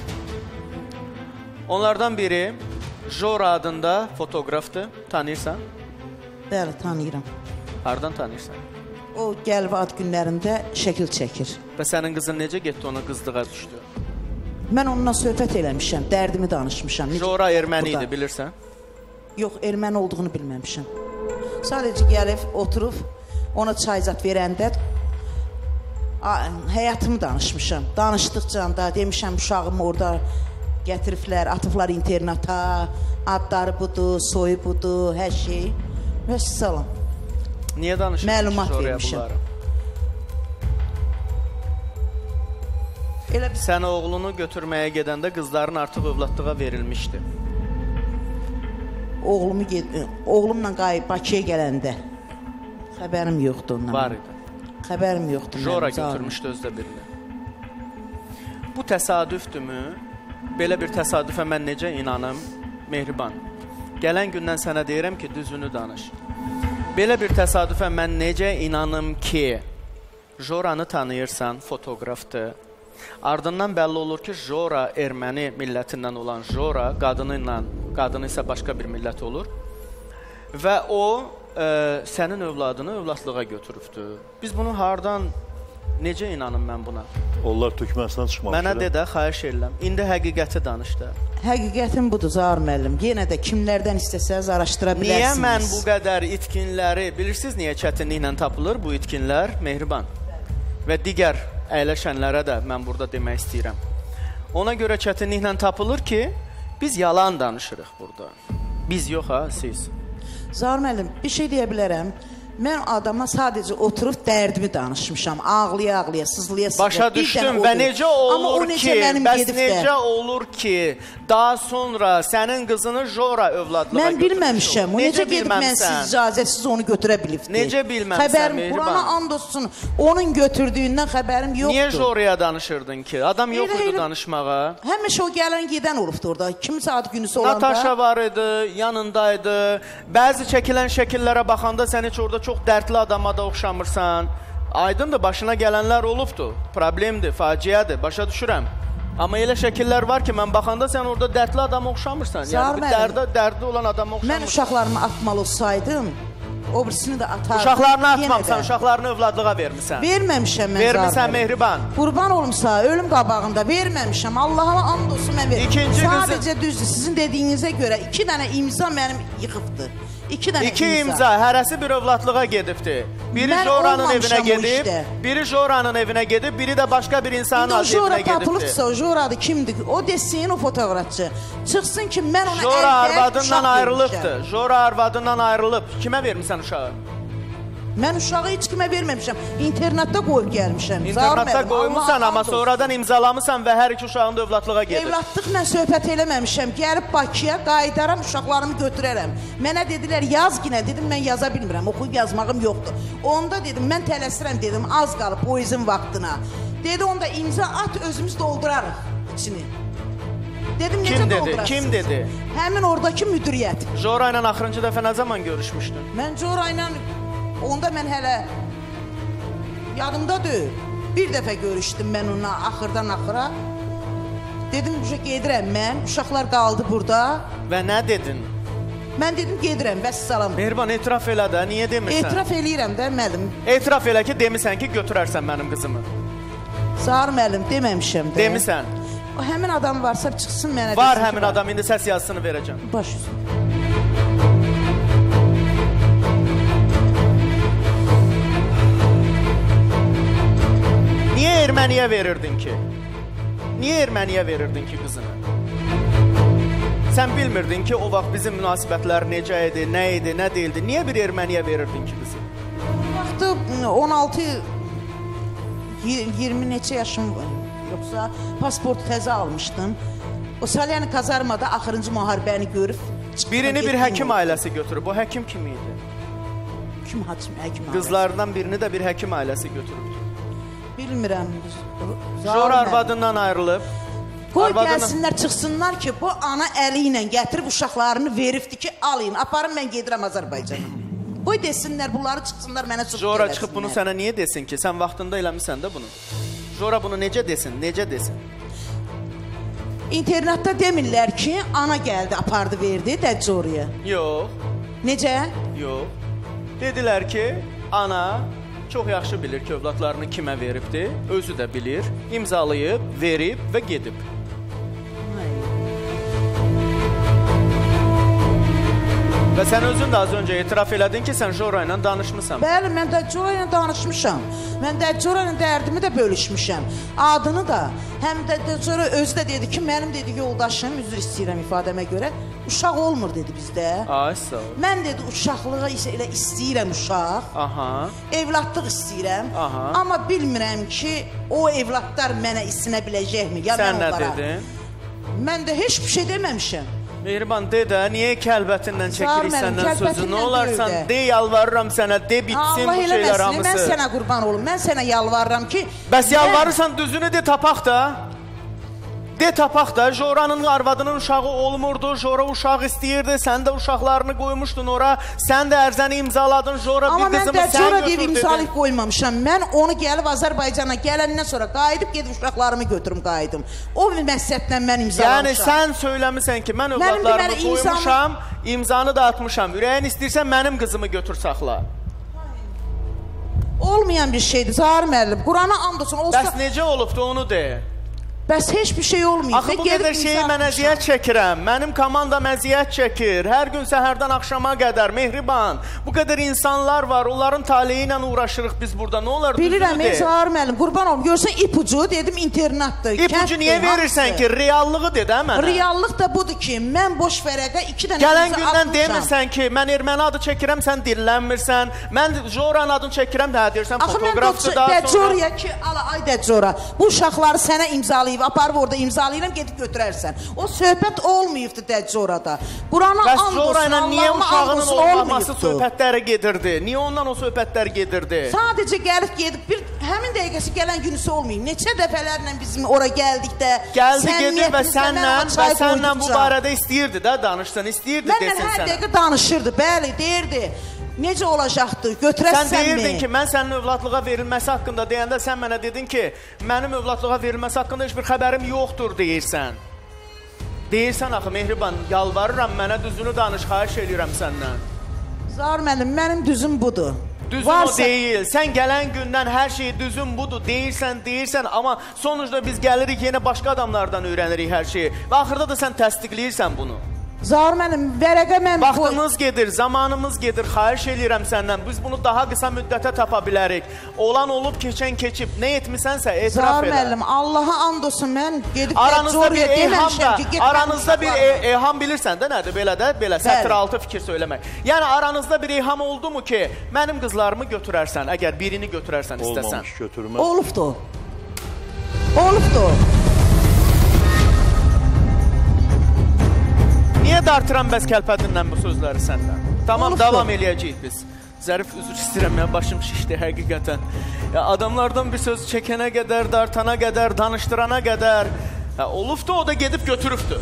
Onlardan biri Jora adında fotoqrafdır, tanıyırsan? Bəli, tanıyıram. Hardan tanıyırsan? O gəlib ad günlərində şəkil çəkir. Və sənin qızın necə getdi ona qızlığa düşdü? Mən onunla söhbət eləmişəm, dərdimi danışmışam. Necə- Jora erməni Burada. idi, bilirsən? Yox, erməni olduğunu bilməmişəm. Sadəcə gəlib, oturub, ona çayzat verəndə a- həyatımı danışmışam. Danışdıqca da demişəm, uşağımı orada gətiriblər, atıblar internata, adları budur, soyu budur, hər şey. Və salam. Niyə danışırsın Məlumat Jora'ya vermişəm. bunları? Elə bir Sən oğlunu götürməyə gedəndə qızların artıq övladlığa verilmişdi. oğlumu ged- oğlumla qayıb Bakıya gələndə xəbərim yoxdur ondan. Var idi. Xəbərim yoxdur. Jora mənim, canım. götürmüşdü özdə birini. Bu təsadüfdürmü? Belə bir təsadüfə mən necə inanım? Mehriban. Gələn gündən sənə deyirəm ki, düzünü danış. Belə bir təsadüfə mən necə inanım ki, Joranı tanıyırsan, fotoqrafdır. Ardından bəlli olur ki, Jora erməni millətindən olan Jora, qadını ilə, qadını isə başqa bir millət olur. Və o e, sənin övladını övladlığa götürübdür. Biz bunu hardan, necə inanım mən buna? Onlar Türkmənistan çıxmaq Mənə istəyirlər. de də, xahiş edirəm. İndi həqiqəti danış da. Həqiqətim budur Zahir müəllim. Yenə də kimlərdən istəsəz araşdıra Niyə bilərsiniz. mən bu qədər itkinləri, bilirsiniz niyə çətinliklə tapılır bu itkinlər? Mehriban. Və digər əyləşənlərə də mən burada demək istəyirəm. Ona görə çətinliklə tapılır ki, biz yalan danışırıq burada. Biz yox ha, siz. Zahir müəllim, bir şey deyə bilərəm. Mən adama sadəcə oturub dərdimi danışmışam. Ağlaya-ağlaya, sızlaya-sızlaya. Başa Bir düşdüm dənə və odur. necə Amma o olur necə ki, mənim bəs gedib də- necə olur ki, daha sonra sənin qızını Jora övladlığa Mən götürmüş bilməmişəm. olur? O necə gedib bilməmsən? mənsiz icazəsiz onu götürə bilibdi? Necə bilməmsən, Xəbərim, Mehriban? Qurana and olsun, onun götürdüyündən xəbərim yoxdur. Niyə Jora'ya danışırdın ki? Adam yox Elə- idi elə- danışmağa. Həmişə o gələn gedən olubdu orada. Kimsə ad günüsü olanda. Natasha var idi, yanındaydı. Bəzi çəkilən şəkillərə baxanda sən heç orada çox dərdli adama da oxşamırsan. Aydındır, başına gələnlər olubdu. Problemdir, faciədir, başa düşürəm. Amma elə şəkillər var ki, mən baxanda sən orada dərdli adama oxşamırsan. Zahir Yəni bir müəllim, dərdə, dərdi olan adama Mən oxşamırsan. uşaqlarımı atmalı olsaydım, o birisini də atardım. Uşaqlarını Yenə atmamısan, də. uşaqlarını övladlığa vermisən. Verməmişəm mən. Vermisən Zahir müəllim. Mehriban. Qurban olumsa ölüm qabağında verməmişəm. Allah'a and olsun mən vermişəm. İkinci Sadəcə qızı- düzdür. Sizin dediyinizə görə iki dənə imza mənim yıxıbdı. İki dənə İki imza. imza, hərəsi bir övladlığa gedibdi. Biri Mən Jora'nın olmamışam evinə o gedib, işdə. biri Jora'nın evinə gedib, biri də başqa bir insanın İndi o evinə Jora gedibdi. tapılıbsa, o Jora'dı kimdir? O desin o fotoğrafçı. Çıxsın ki mən ona Jora əldə arvadından uşaq ayrılıbdı. vermişəm. Jora arvadından ayrılıb. Kimə vermisən uşağı? Mən uşağı heç kimə verməmişəm. İnternetdə qoyub gəlmişəm. İnternetdə qoymusan, amma sonradan imzalamısan və hər iki uşağın da övladlığa gedir. Evladlıqla söhbət eləməmişəm. Gəlib Bakıya qayıdaram, uşaqlarımı götürərəm. Mənə dedilər, yaz ginə. Dedim, mən yaza bilmirəm, oxuyub yazmağım yoxdur. Onda dedim, mən tələsirəm dedim, az qalıb poezin vaxtına. Dedi, onda imza at, özümüz doldurarıq içini. Dedim, necə Kim dedi? doldurarsınız? Kim dedi? Həmin oradakı müdiriyyət. Jora ilə axırıncı dəfə nə zaman görüşmüşdün? Mən Jora ilə, onda mən hələ yadımda deyil. Bir dəfə görüşdüm mən onunla axırdan axıra. Dedim, gedirəm mən, uşaqlar qaldı burada. Və nə dedin? Mən dedim, gedirəm, bəs salam. Mehriban, etiraf elə də, niyə demirsən? Etiraf eləyirəm də, müəllim. Etiraf elə ki, demisən ki, götürərsən mənim qızımı. Zahar müəllim, deməmişəm də. Demisən. O həmin adam varsa çıxsın mənə. Var həmin adam, indi səs yazısını verəcəm. Baş üstə. Niyə Erməniyə verirdin ki? Niyə Erməniyə verirdin ki qızını? Sən bilmirdin ki, o vaxt bizim münasibətlər necə idi, nə idi, nə deyildi? Niyə bir Erməniyə verirdin ki qızı? Vaxtı on altı iyirmi neçə yaşım var. Yoxsa pasportu təzə almışdım. O Salyan kazarmada axırıncı müharibəni görüb. Birini bir həkim ailəsi götürüb. O həkim kim idi? Kim hakim, həkim ailəsi? Qızlardan birini də bir həkim ailəsi götürüb. Bilmirəm. Jora arvadından ayrılıb. Qoy arvadına... gəlsinlər, çıxsınlar ki, bu ana əli ilə gətirib uşaqlarını veribdi ki, alayın, aparın, mən gedirəm Azərbaycana. Qoy desinlər, bunları çıxsınlar, mənə çıxıb Jora çıxıb bunu sənə niyə desin ki? Sən vaxtında eləmişsən də bunu. Jora bunu necə desin, necə desin? İnternetdə demirlər ki, ana gəldi, apardı, verdi Dəcc oraya. Yox. Necə? Yox. Dedilər ki, ana çox yaxşı bilir ki, övladlarını kimə veribdi, özü də bilir, imzalayıb, verib və gedib. Və sən özün də az öncə etiraf elədin ki, sən Jora ilə danışmısan. Bəli, mən də Jora ilə danışmışam. Mən də Jora ilə dərdimi də bölüşmüşəm. Adını da, həm də Jora özü də dedi ki, mənim dedi yoldaşım, üzr istəyirəm ifadəmə görə, uşaq olmur dedi bizdə. Ay, sağ ol. Mən dedi uşaqlığı elə istəyirəm uşaq. Aha. Evladlıq istəyirəm. Aha. Amma bilmirəm ki, o evladlar mənə isinə biləcəkmi? Ya sən mən nə onlara? dedin? Mən də heç bir şey deməmişəm. Mehriban, de də, niyə kəlbətindən çəkirik Sağ ol, səndən mənim, sözü? Nə olarsan, deyil də. de, yalvarıram sənə, de, bitsin Allah bu şeylər eləməsin, hamısı. mən sənə qurban olum, mən sənə yalvarıram ki... Bəs yalvarırsan, düzünü de, tapaq da. De, tapaq da, Jora'nın arvadının uşağı olmurdu, Jora uşaq istəyirdi, sən də uşaqlarını qoymuşdun ora, sən də ərzəni imzaladın, Jora bir qızımı sən götür dedin. Amma mən də Jora deyib imzalayıb qoymamışam, mən onu gəlib Azərbaycana gələndən sonra qayıdıb, gedib uşaqlarımı götürüm qayıdım. O bir məhsədlə mən imzalamışam. Yəni, sən söyləmisən ki, mən övladlarımı qoymuşam, imzanı da atmışam, ürəyin istəyirsən mənim qızımı götür saxla. Olmayan bir şeydir, Zahar müəllim, Qurana and olsun. Bəs necə olubdu, onu de. Bəs heç bir şey olmayıb. Axı bu qədər şeyi mən əziyyət çəkirəm. Mənim komandam əziyyət çəkir. Hər gün səhərdən axşama qədər. Mehriban. Bu qədər insanlar var. Onların taleyi ilə uğraşırıq biz burada. Nə olar? Bilirəm, Zahar müəllim. Qurban olum. Görsən ipucu dedim internatdır. İpucu niyə verirsən ki? Reallığı de də mənə. Reallıq da budur ki, mən boş vərəqə iki dənə gələn gündən demirsən ki, mən erməni adı çəkirəm, sən dillənmirsən. Mən Joran adını çəkirəm, hə deyirsən fotoqrafçı da. Axı mən Dəcora ki, ala ay Dəcora. Bu uşaqları sənə imzalayıb aparıb orada imzalayıram, gedib götürərsən. O söhbət olmayıbdı Dəccorada. Qurana and olsun, Jora ilə niyə uşağının olmaması olmayıbdı. söhbətləri gedirdi? Niyə ondan o söhbətlər gedirdi? Sadəcə gəlib gedib bir həmin dəqiqəsi gələn günüsü olmayıb. Neçə dəfələrlə bizim ora gəldikdə gəldi gedir və sənlə və sənlə bu barədə istəyirdi də danışsın, istəyirdi desin sənə. Mən hər dəqiqə danışırdı, bəli, deyirdi. Necə olacaqdı? Götürəsən mi? Sən deyirdin ki, mən sənin övladlığa verilməsi haqqında deyəndə sən mənə dedin ki, mənim övladlığa verilməsi haqqında heç bir xəbərim yoxdur deyirsən. Deyirsən axı, Mehriban, yalvarıram mənə düzünü danış, xahiş edirəm səndən. Zahar müəllim, mənim düzüm budur. Düzün Varsa... o deyil. Sən gələn gündən hər şey düzün budur. Deyirsən, deyirsən, amma sonuçda biz gəlirik yenə başqa adamlardan öyrənirik hər şeyi. Və axırda da sən təsdiqləyirsən bunu. Zahir müəllim, vərəqə mən... Vaxtımız gedir, zamanımız gedir, xahiş eləyirəm səndən. Biz bunu daha qısa müddətə tapa bilərik. Olan olub, keçən keçib. Nə etmisənsə, etiraf Zahir elə. müəllim, Allaha and olsun, mən gedib... Aranızda bir eyham da, aranızda bir e eyham bilirsən də nədir? Belə də, belə sətr altı fikir söyləmək. Yəni, aranızda bir eyham oldu mu ki, mənim qızlarımı götürərsən, əgər birini götürərsən istəsən? Olmamış, götürməz. Olubdu. Olubdu. Niyə dartıram bəs kəlpədinlə bu sözləri səndən? Tamam, Olubdu. davam eləyəcəyik biz. Zərif, üzr istəyirəm, ya başım şişdi həqiqətən. Ya, adamlardan bir söz çəkənə qədər, dartana qədər, danışdırana qədər. Ya, olubdu, o da gedib götürübdü.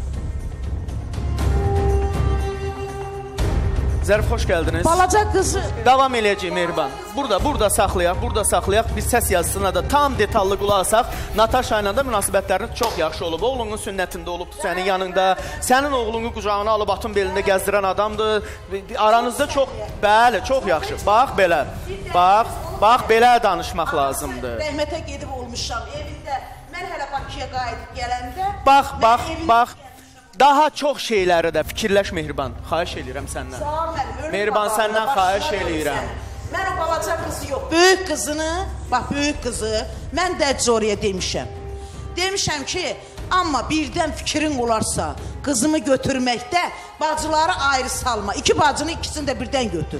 Zərif, xoş gəldiniz. Balaca qızı... Davam eləyəcəyik Mehriban. Burada, burada saxlayaq, burada saxlayaq. Biz səs yazısına da tam detallı qulaq asaq. Natasha ilə də münasibətləriniz çox yaxşı olub. Oğlunun sünnətində olubdu sənin yanında. Sənin oğlunu qucağına alıb atın belində gəzdirən adamdır. Aranızda çox, bəli, çox yaxşı. Bax, belə, bax, bax, belə danışmaq lazımdır. Rəhmətə gedib olmuşam evində. Mən hələ Bakıya qayıdıb gələndə... Bax, bax, bax. Daha çox şeyləri də fikirləş Mehriban. Xahiş eləyirəm səndən. Mehriban, səndən xahiş eləyirəm. Mən o balaca qızı yox, böyük qızını, bax, böyük qızı, mən də oraya demişəm. Demişəm ki, amma birdən fikrin olarsa, qızımı götürməkdə bacıları ayrı salma. İki bacını ikisini də birdən götür.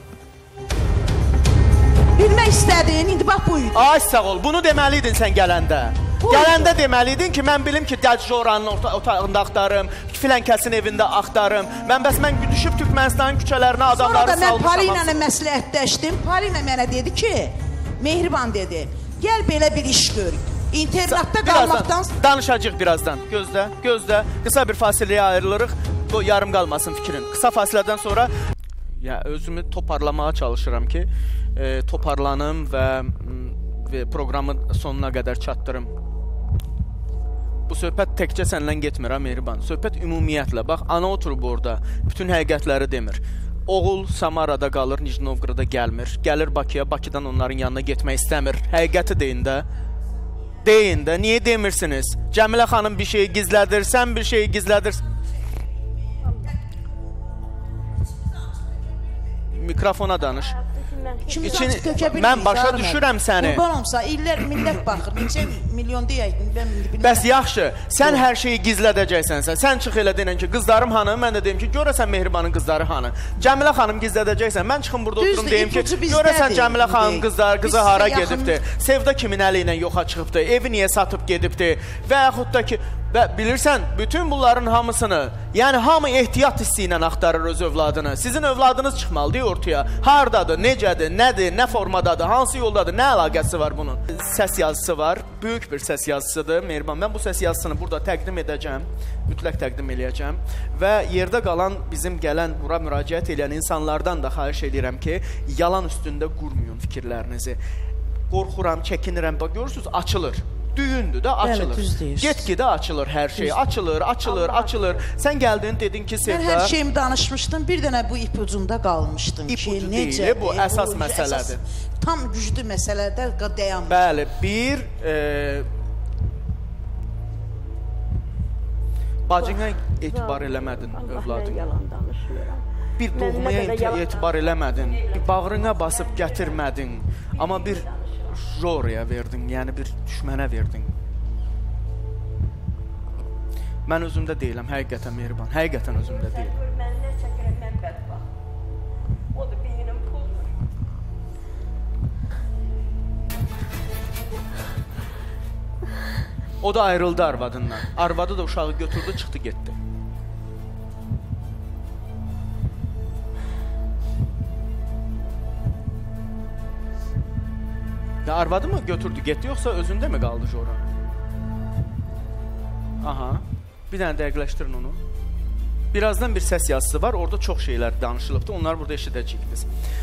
Bilmək istədiyin, indi bax buydu. Ay, sağ ol, bunu deməliydin sən gələndə. Gələndə deməliydin ki, mən bilim ki, Dəccoranın otağında axtarım, filənkəsin evində axtarım. Mən bəs mən düşüb Türkmənistanın küçələrinə adamları salmışam. Sonra da mən Pari ilə məsləhətləşdim. Pari ilə mənə dedi ki, Mehriban dedi, gəl belə bir iş gör. İnternatda qalmaqdan... Danışacaq birazdan. Gözlə, gözlə. Qısa bir fasiləyə ayrılırıq. Yarım qalmasın fikrin. Qısa fasilədən sonra ya, özümü toparlamağa çalışıram ki, e, toparlanım və, və proqramın sonuna qədər çatdırım. Bu söhbət təkcə səndən getmir, ha, Mehriban. Söhbət ümumiyyətlə. Bax, ana oturub orada. Bütün həqiqətləri demir. Oğul Samarada qalır, Nijni Novqorodda gəlmir. Gəlir Bakıya, Bakıdan onların yanına getmək istəmir. Həqiqəti deyin də. Deyin də. Niyə demirsiniz? Cəmilə xanım bir şeyi gizlədir, sən bir şeyi gizlədir. Mikrofona danış. İçin, mən başa düşürəm səni. Qurban olmasa, illər millət baxır. Neçə milyon deyək. Bəs yaxşı, sən hər şeyi gizlədəcəksənsə, sən çıx elə denən ki, qızlarım hanı, mən də deyim ki, görəsən Mehribanın qızları hanı. Cəmilə xanım gizlədəcəksən, mən çıxım burada oturum deyim ki, görəsən Cəmilə xanım qızları, qızı hara gedibdi, Sevda kimin əli ilə yoxa çıxıbdı, evi niyə satıb gedibdi və yaxud da ki, və bilirsən, bütün bunların hamısını, yəni hamı ehtiyat hissi ilə axtarır öz övladını. Sizin övladınız çıxmalıdır ortaya. Hardadır, necədir, nədir, nə formadadır, hansı yoldadır, nə əlaqəsi var bunun? Səs yazısı var, böyük bir səs yazısıdır Mehriban. Mən bu səs yazısını burada təqdim edəcəm, mütləq təqdim edəcəm və yerdə qalan bizim gələn, bura müraciət edən insanlardan da xahiş edirəm ki, yalan üstündə qurmayın fikirlərinizi. Qorxuram, çəkinirəm, bax görürsünüz, açılır. Düyündür də, açılır. Get-gedə açılır hər şey. Açılır, açılır, açılır. Sən gəldin, dedin ki, Sevda... Mən hər şeyimi danışmışdım. Bir dənə bu ipucunda qalmışdım ki, İpucu necə... deyil, bu əsas məsələdir. Tam güclü məsələdə dayanmışdım. Bəli, bir... E, bacına etibar eləmədin, övladın. Bir doğmaya etibar eləmədin. Bir bağrına basıb gətirmədin. Amma bir... Jorya verdin, yəni bir düşmənə verdin. Mən özümdə deyiləm, həqiqətən Mehriban, həqiqətən özümdə deyiləm. Mən nə çəkirəm, mən bədbaxt. O da beynim puldur. O da ayrıldı arvadından. Arvadı da uşağı götürdü, çıxdı, getdi. Ya arvadı mı götürdü, getdi, yoxsa özündə mi qaldı Jora? Aha, bir dənə dəqiqləşdirin onu. Birazdan bir səs yazısı var, orada çox şeylər danışılıbdı, onları burada eşidəcəyik biz.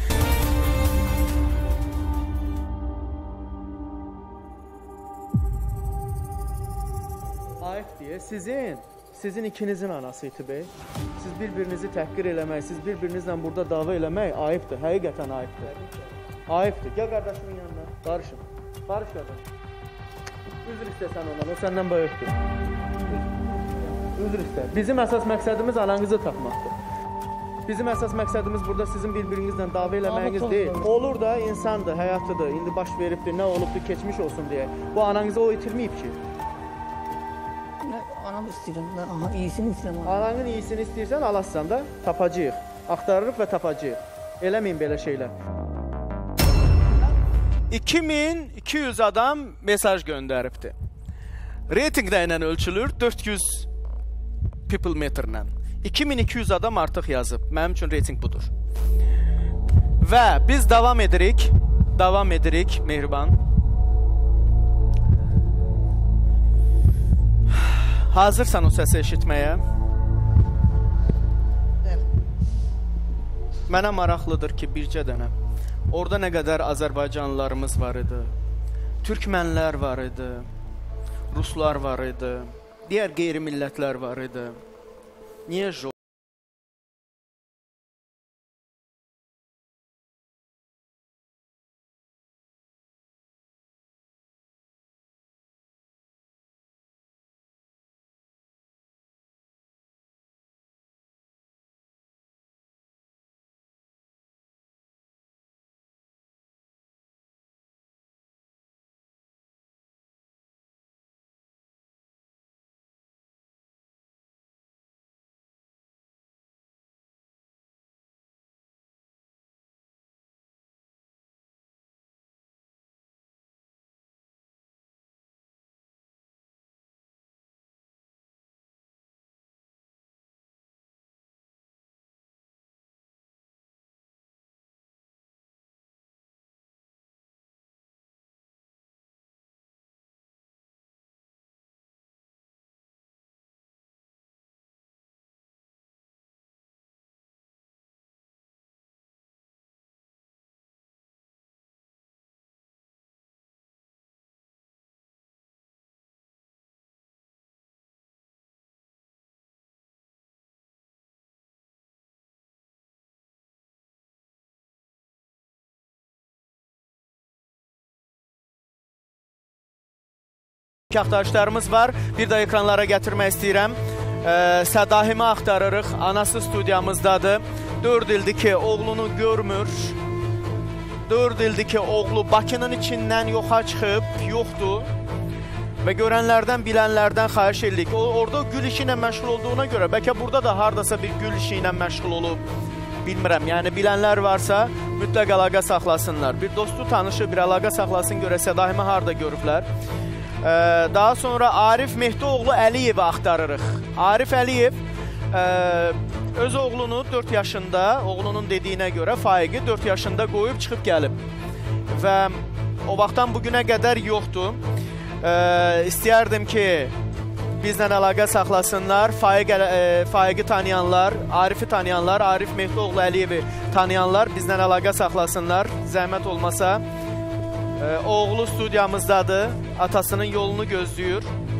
Ayıb deyə, sizin, sizin ikinizin anası idi bey. Siz bir-birinizi təhqir eləmək, siz bir-birinizlə burada dava eləmək ayıbdır, həqiqətən ayıbdır. Ayıbdır, gəl qardaşımın yanına. Barışın. Barış qardaş. Üzr istəsən ondan, o səndən böyükdür. Üzr istəyirəm. Bizim əsas məqsədimiz ananızı tapmaqdır. Bizim əsas məqsədimiz burada sizin bir-birinizlə dava eləməyiniz deyil. Olur da, insandır, həyatlıdır, indi baş veribdir, nə olubdur, keçmiş olsun deyə. Bu ananızı o itirməyib ki. Anam istəyirəm, aha, iyisini istəyirəm. Ananın iyisini istəyirsən, alassan da, tapacağıq. Axtarırıq və tapacağıq. Eləməyin belə şeylər. iki min iki yüz adam mesaj göndəribdir. Reytingdə ilə ölçülür, dörd yüz people metrlə. iki min iki yüz adam artıq yazıb. Mənim üçün reyting budur. Və biz davam edirik. Davam edirik, Mehriban. Hazırsan o səsi eşitməyə? Mənə maraqlıdır ki, bircə dənə. Orada nə qədər Azərbaycanlılarımız var idi. Türkmənlər var idi. Ruslar var idi. Digər qeyri-millətlər var idi. Niyə jo? Axtarışlarımız var. Bir də ekranlara gətirmək istəyirəm. Sədahimi axtarırıq. Anası studiyamızdadır. dörd ildir ki, oğlunu görmür. dörd ildir ki, oğlu Bakının içindən yoxa çıxıb, yoxdur. Və görənlərdən, bilənlərdən xahiş edirik. O, orada gül işi ilə məşğul olduğuna görə, bəlkə burada da hardasa bir gül işi ilə məşğul olub, bilmirəm. Yəni, bilənlər varsa, mütləq əlaqə saxlasınlar. Bir dostu, tanışı, bir əlaqə saxlasın görə Sədahimi harada görüblər. Daha sonra Arif Mehdioğlu Əliyevi axtarırıq. Arif Əliyev öz oğlunu dörd yaşında, oğlunun dediyinə görə Faiqi dörd yaşında qoyub çıxıb gəlib. Və o vaxtdan bugünə qədər yoxdur. İstəyərdim ki, bizlə əlaqə saxlasınlar. Faiqi tanıyanlar, Arifi tanıyanlar, Arif Mehdioğlu Əliyevi tanıyanlar bizlə əlaqə saxlasınlar. Zəhmət olmasa. Oğlu studiyamızdadır, atasının yolunu gözləyir.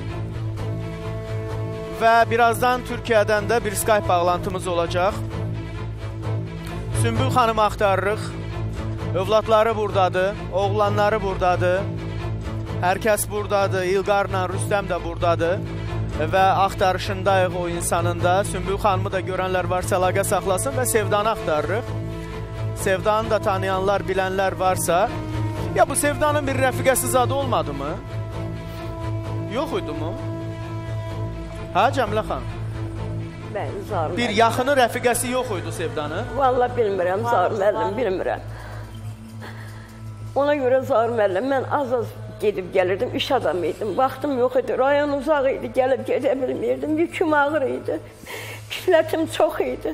Və birazdan Türkiyədən də bir Skype bağlantımız olacaq. Sümbül xanımı axtarırıq. Övladları buradadır, oğlanları buradadır. Hər kəs buradadır, İlqarla Rüstəm də buradadır. Və axtarışındayıq o insanın da. Sümbül xanımı da görənlər varsa əlaqə saxlasın və Sevdanı axtarırıq. Sevdanı da tanıyanlar, bilənlər varsa. Ya bu Sevdanın bir rəfiqəsi zadı olmadı mı? Yox idi mu? Ha, Cəmilə xanım? Mən Zar Bir yaxını rəfiqəsi yox idi Sevdanın? Valla bilmirəm, Zar müəllim, bilmirəm. Ona görə Zar müəllim, mən az-az gedib gəlirdim, iş adamıydım. Vaxtım yox idi, rayon uzaq idi, gəlib gedə bilmirdim. Yüküm ağır idi, küflətim çox idi.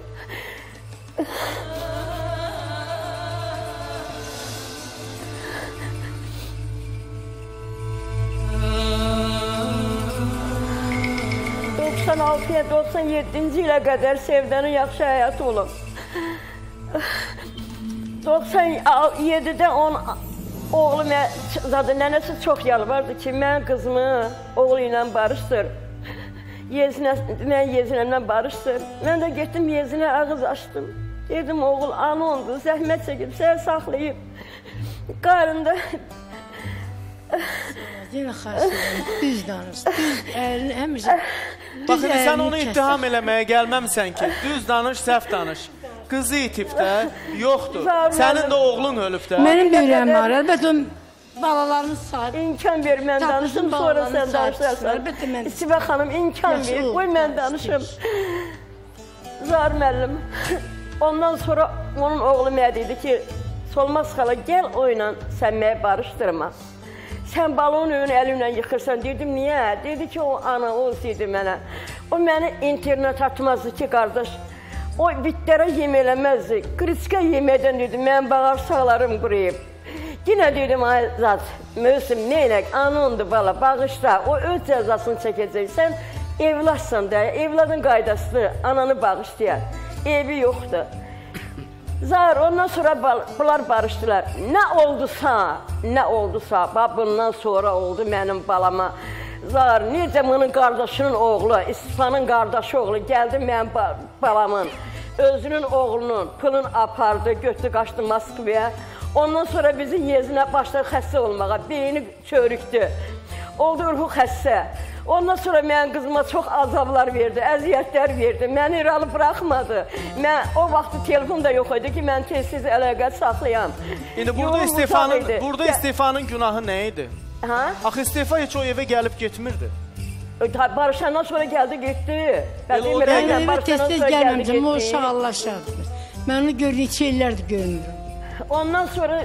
doxsan altıya doxsan yeddinci ilə qədər Sevdanın yaxşı həyatı olub. doxsan yeddidə on oğlu zaten nənəsi çox yalvardı ki, mən qızımı oğlu ilə barışdır. Yezinə, mən yezinəmlə barışdır. Mən də getdim yezinə ağız açdım. Dedim, oğul anondur, zəhmət çəkib, səni saxlayıb. Qarında Yenə xəstəliyim, düz danış, düz əlini həmişə... Bax, indi sən onu ittiham eləməyə gəlməmsən ki, düz danış, səhv danış. Qızı itib də, yoxdur. Sənin də oğlun ölüb də. Mənim də ürəyim var, əlbəttə balalarını sahib. İmkan ver, mən danışım, sonra sən danışarsan. İsibə xanım, imkan ver, qoy mən danışım. Zahir müəllim, ondan sonra onun oğlu mənə dedi ki, Solmaz xala, gəl oyla sən mənə barışdırma. Sən balon önü əlimlə yıxırsan. Dedim, niyə? Dedi ki, o ana olsaydı mənə. O məni internet atmazdı ki, qardaş. O bitlərə yem eləməzdi. Kriska yeməkdən dedi, mən bağırsaqlarım quruyub. Yine dedim, ay zat, Möhsüm, neylək, anondur bala, bağışla. O öz cəzasını çəkəcək. Sən evladsan da, evladın qaydasıdır, ananı bağışlayar. Evi yoxdur. Zahir, ondan sonra bunlar barışdılar. Nə oldusa, nə oldusa, bundan sonra oldu mənim balama. Zahir, necə bunun qardaşının oğlu, İstifanın qardaşı oğlu gəldi mənim balamın, özünün oğlunun pulunu apardı, götürdü, qaçdı Moskvaya. Ondan sonra bizi yezinə başladı xəstə olmağa, beyni çörükdü. Oldu ruhu xəstə. Ondan sonra mənim qızıma çox azablar verdi, əziyyətlər verdi. Məni iralı buraxmadı. Mən o vaxtı telefon da yox idi ki, mən tez-tez əlaqə saxlayam. İndi burada İstifanın, burada İstifanın günahı nə idi? Ha? Axı İstifa heç o evə gəlib getmirdi. Barışandan sonra gəldi, getdi. Mən evə tez-tez gəlməmişəm, o uşaq Allah şahiddir. Mən onu gör, neçə illərdir görmürəm. Ondan sonra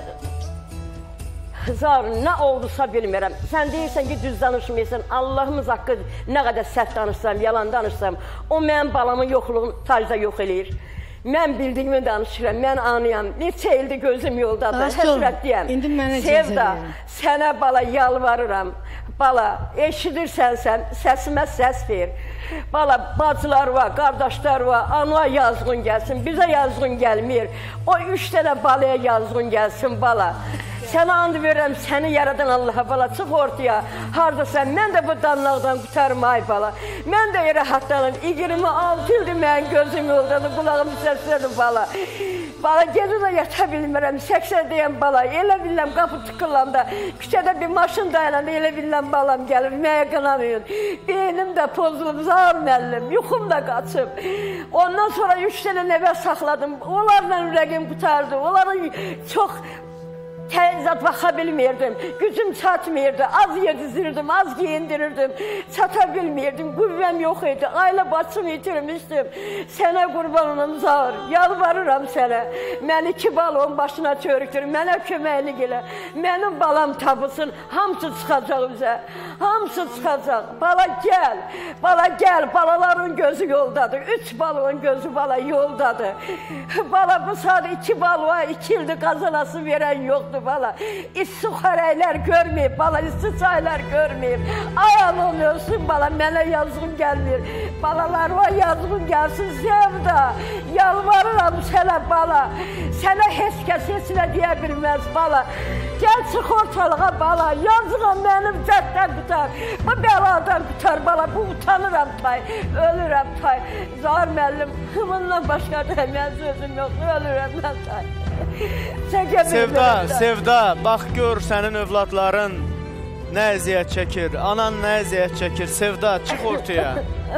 Zahir, nə oldusa bilmirəm. Sən deyirsən ki, düz danışmayırsan. Allahımız haqqı nə qədər səhv danışsam, yalan danışsam, o mənim balamın yoxluğunu tacda yox eləyir. Mən bildiyimi danışıram, mən anıyam. Neçə ildir gözüm yoldadır, həsrətliyəm. İndi mənə cəzə Sevda, sənə bala yalvarıram. Bala, eşidirsənsən, səsimə səs ver. Bala, bacılar var, qardaşlar var, ana yazğın gəlsin, bizə yazğın gəlmir. O üç dənə balaya yazğın gəlsin, bala. Sənə and verirəm, səni yaradan Allaha, bala, çıx ortaya. Haradasan, mən də bu danlaqdan qutarım, ay bala. Mən də rahatlanım, iyirmi altı ildir mənim gözüm yoldadır, qulağım səslədir, bala. Bala, gecə də yata bilmirəm, səksən deyəm, bala, elə biləm, qapı tıkılanda, küçədə bir maşın dayananda, elə biləm, balam gəlir, mənə qınamıyor. Beynim də pozulub, Zahir müəllim, yuxum da qaçıb. Ondan sonra üç dənə nəvə saxladım, onlarla ürəqim qutardı, onların çox təzad baxa bilmirdim, gücüm çatmırdı, az yedizirdim, az giyindirirdim, çata bilmirdim, qüvvəm yox idi, ailə başımı itirmişdim. Sənə qurban olum Zahir, yalvarıram sənə, məni iki balon başına çörükdür, mənə köməklik elə, mənim balam tapılsın, hamısı çıxacaq üzə, hamısı çıxacaq. Bala gəl, bala gəl, balaların gözü yoldadır, üç balon gözü bala yoldadır. Bala bu saat iki balona iki ildir qazanası verən yoxdur. Bala, isti xərəklər görməyib, bala, isti çaylar görməyib. Ayal olmuyorsun, bala, mənə yazğım gəlmir. Balalar var, yazğım gəlsin, Sevda. Yalvarıram sənə, bala. Sənə heç kəs heç nə deyə bilməz, bala. Gəl çıx ortalığa, bala. Yazğım mənim cəddən qutar. Bu bəladan qutar, bala. Bu utanıram tay, ölürəm tay. Zahir müəllim, bundan başqa da mən sözüm yox, ölürəm mən tay. Sevda, Sevda, bax gör sənin övladların nə əziyyət çəkir, anan nə əziyyət çəkir. Sevda, çıx ortaya.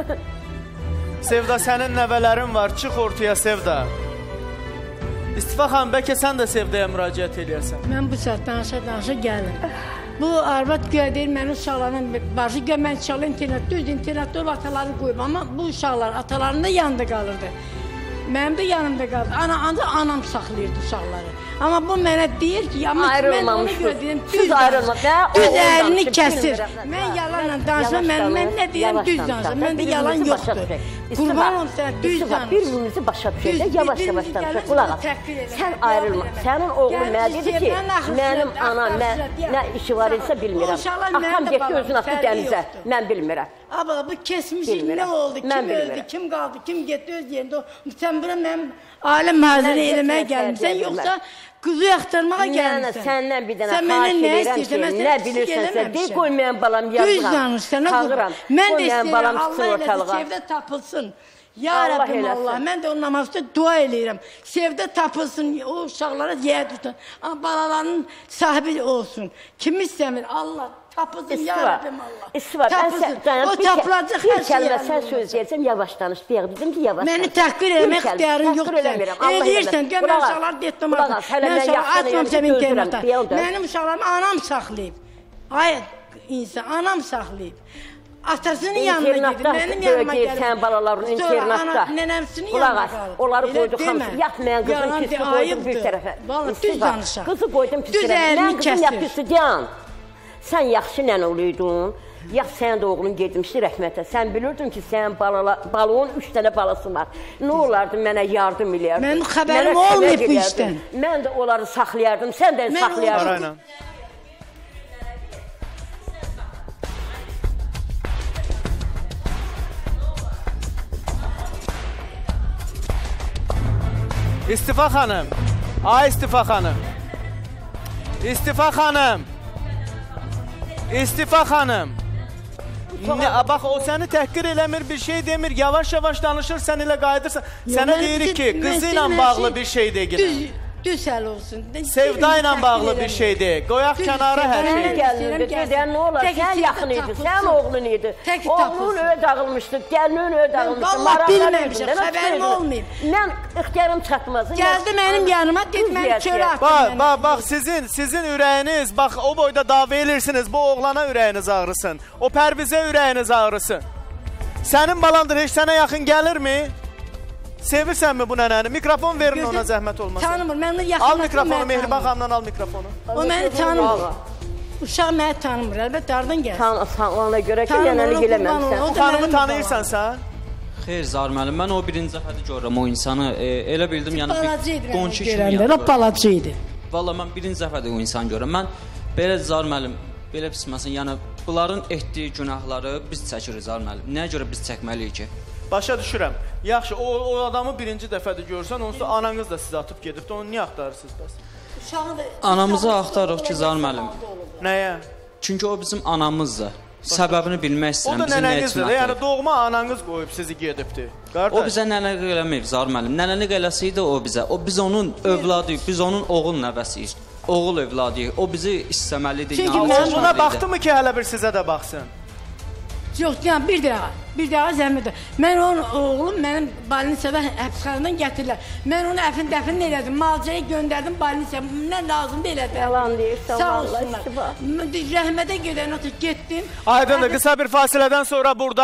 Sevda, sənin nəvələrin var, çıx ortaya Sevda. İstifa xanım, bəlkə sən də Sevdaya müraciət eləyəsən. Mən bu saat danışa-danışa gəlim. Bu arvad göyə deyir, mənim uşaqlarım başı göyə, mən uşaqlar internet, düz internetdə o atalarını qoyub, amma bu uşaqlar atalarının da yanında qalırdı. Mənim də yanımda qaldı. Ana, ancaq anam saxlayırdı uşaqları. Amma bu mənə deyir ki, amma mən ona görə deyim, düz danışır. Düz əlini kəsir. Mən yalanla danışma, mən nə deyəm, düz danışır. Məndə yalan yoxdur. Qurban olum sənə, düz danışır. Bir-birimizi başa düşəcək, yavaş-yavaş danışır. Qulaq as, sən ayrılma. Sənin oğlun mənə dedi ki, mənim anam, nə işi var isə bilmirəm. Atam getdi, özünü atdı dənizə, mən bilmirəm. Abla, bu kesmişik, nə oldu, kim öldü, kim qaldı, kim getdi öz yerində. Sən bura mənim ailəm hazırı eləməyə gəlmişsən, yoxsa qızı axtarmağa gəlmişsən. Səndən bir dənə xahiş edirəm ki, nə bilirsənsə, deyil, qoy mənim balam yazıram. Düz danış, sənə qurban. Mən də istəyirəm, Allah eləsin, evdə tapılsın. Ya Allah Rəbbim eləsin. Allah, mən də onun namazda dua eləyirəm. Sevdə tapılsın, o uşaqlara yer tutun. Amma balalarının sahibi olsun. Kim istəmir? Allah tapılsın, ya Rəbbim Allah. İstifa. Tapılsın. O tapılacaq Bir hər şey. kəlmə sən söz deyəcəm, yavaş danış. Deyək, dedim ki, yavaş danış. Məni təhqir eləmək ixtiyarın yoxdur. Eləyirsən, gör, mən uşaqlar detdim. Mən uşaqlar atmamışam internetdə. Mənim uşaqlarımı anam saxlayıb. Hayır, insan, anam saxlayıb. Atasının yanına gedib, mənim yanıma gəlib. Sən balaların internatda. Nənəmsinin yanına qalıb. Onları qoyduk hamısı. Yat, mən qızın pisi qoydum bir tərəfə. Valla düz danışaq. Qızı qoydum pisi tərəfə. Mən qızın yat pisi diyan. Sən yaxşı nənə oluydun. Yax, sən də oğlun gedmişdi rəhmətə. Sən bilirdin ki, sənin balığın üç dənə balası var. Nə olardı mənə yardım eləyərdin? Mənim xəbərim olmayıb bu işdən. Mən də onları saxlayardım, sən də saxlayardın. İstifa xanım. Ay İstifa xanım. İstifa xanım. İstifa xanım. Ne, bax, o səni təhqir eləmir, bir şey demir, yavaş-yavaş danışır, sən elə qayıdırsan. Sənə deyirik ki, qızı ilə bağlı bir şey deyil. Düz həll olsun. Sevda ilə bağlı bir şey deyil. Qoyaq kənara hər şey. Sən gəlirdi, gedən nə olar? Sən yaxın idi, sən oğlun idi. Oğlun öyə dağılmışdı, gəlinin öyə dağılmışdı. Vallahi bilməmişəm, xəbərim olmayıb. Mən ixtiyarım çatmaz. Gəldi mənim yanıma, dedi mən çölə atdım. Bax, bax, bax, sizin, sizin ürəyiniz, bax, o boyda dava eləyirsiniz, bu oğlana ürəyiniz ağrısın. O Pərvizə ürəyiniz ağrısın. Sənin balandır, heç sənə yaxın gəlirmi? Sevirsənmi bu nənəni? Mikrofon verin ona, zəhmət olmasın. Tanımır, mən onu yaxınlaşdım. Al mikrofonu, Mehriban xanımdan al mikrofonu. O məni tanımır. Uşaq məni tanımır, əlbəttə, hardan gəlsin? Ona görə ki, nənəlik eləməmsən. O xanımı tanıyırsan sən? Xeyr, Zahir müəllim, mən o birinci dəfədə görürəm o insanı. Elə bildim, yəni bir qonşu kimi yanır. Balaca idi. Valla, mən birinci dəfədə o insanı görürəm. Mən belə, Zahir müəllim, belə pisməsin, yəni bunların etdiyi günahları biz çəkirik, Zahir müəllim. Nəyə görə biz çəkməliyik ki? Başa düşürəm. Yaxşı, o, o adamı birinci dəfədə görsən, onsuz ananız da sizi atıb gedibdi. Onu niyə axtarırsınız bəs? Anamızı axtarıq ki, Zahir müəllim. Nəyə? Çünki o bizim anamızdır. Səbəbini bilmək istəyirəm. O da nənənizdir, yəni doğma ananız qoyub sizi gedibdi. O bizə nənəlik eləməyib, Zahir müəllim. Nənəlik eləsəydi o bizə. O biz onun övladıyıq, biz onun oğul nəvəsiyik. Oğul övladıyıq. O bizi istəməlidir. Buna baxdı mı ki, hələ bir sizə də baxsın? Yox, yəni bir dəqiqə, bir dəqiqə zəhmət. Mən onun oğlum mənim Balinisiyada həbsxanadan gətirirlər. Mən onu əfin dəfin elədim, malcaya göndərdim Balinisiyaya. Nə lazımdır elədim. Yalan deyirsən, sağ olsunlar. Rəhmətə gedən otur, getdim. Aydındır, qısa bir fasilədən sonra burada.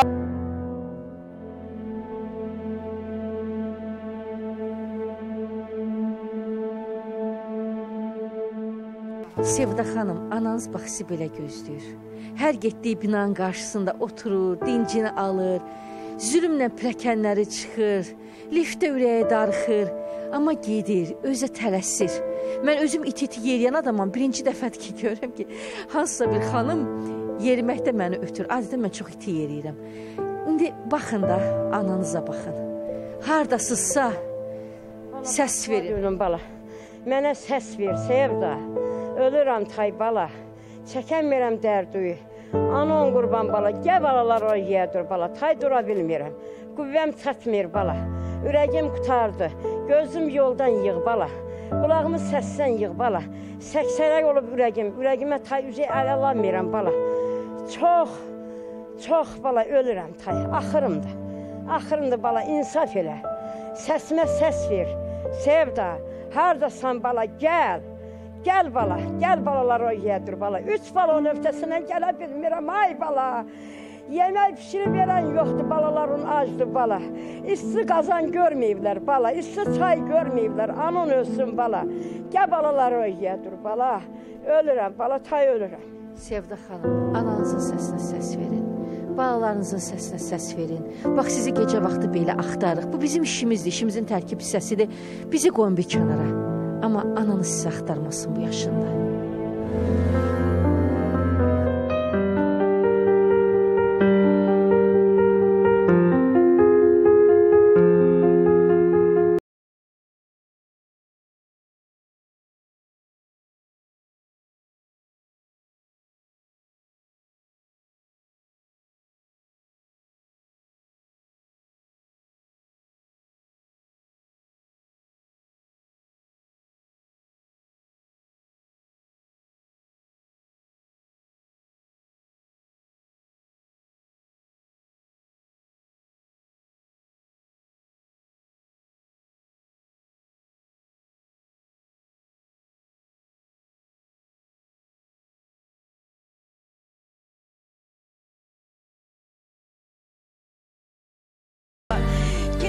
Sevda xanım, ananız bax sizi belə gözləyir. Hər getdiyi binanın qarşısında oturur, dincini alır, zülmlə pilləkənləri çıxır, liftdə ürəyə darıxır, amma gedir, özə tələsir. Mən özüm iti-iti yeriyən adamam, birinci dəfədir ki, görürəm ki, hansısa bir xanım yeriməkdə məni ötür. Adətən mən çox iti yeriyirəm. İndi baxın da, ananıza baxın. Hardasızsa, səs verin. Bala, mənə səs ver, Sevda. Ölürəm tay bala, çəkənmirəm dərdüyü. Anon qurban bala, gəl balalar o yedir bala, tay dura bilmirəm. Qüvvəm çatmır bala, ürəgim qutardı, gözüm yoldan yığ bala. Qulağımı səssən yığ bala, səksərək olub ürəgim, ürəgimə tay üzə əl alamıram bala. Çox, çox bala ölürəm tay, axırımdır. Axırımdır bala, insaf elə. Səsimə səs ver, Sevda, hardasan bala, gəl. Gəl bala, gəl balalar o yedir bala. Üç balon öftəsindən gələ bilmirəm, ay bala. Yemək pişirib verən yoxdur, balaların acdır bala. İsti qazan görməyiblər bala, isti çay görməyiblər, anon ölsün bala. Gəl balalar o yedir bala. Ölürəm bala, tay ölürəm. Sevda xanım, ananızın səsinə səs verin. Balalarınızın səsinə səs verin. Bax, sizi gecə vaxtı belə axtarıq. Bu bizim işimizdir, işimizin tərkib hissəsidir. Bizi qoyun bir kənara. Amma ananız sizi axtarmasın bu yaşında.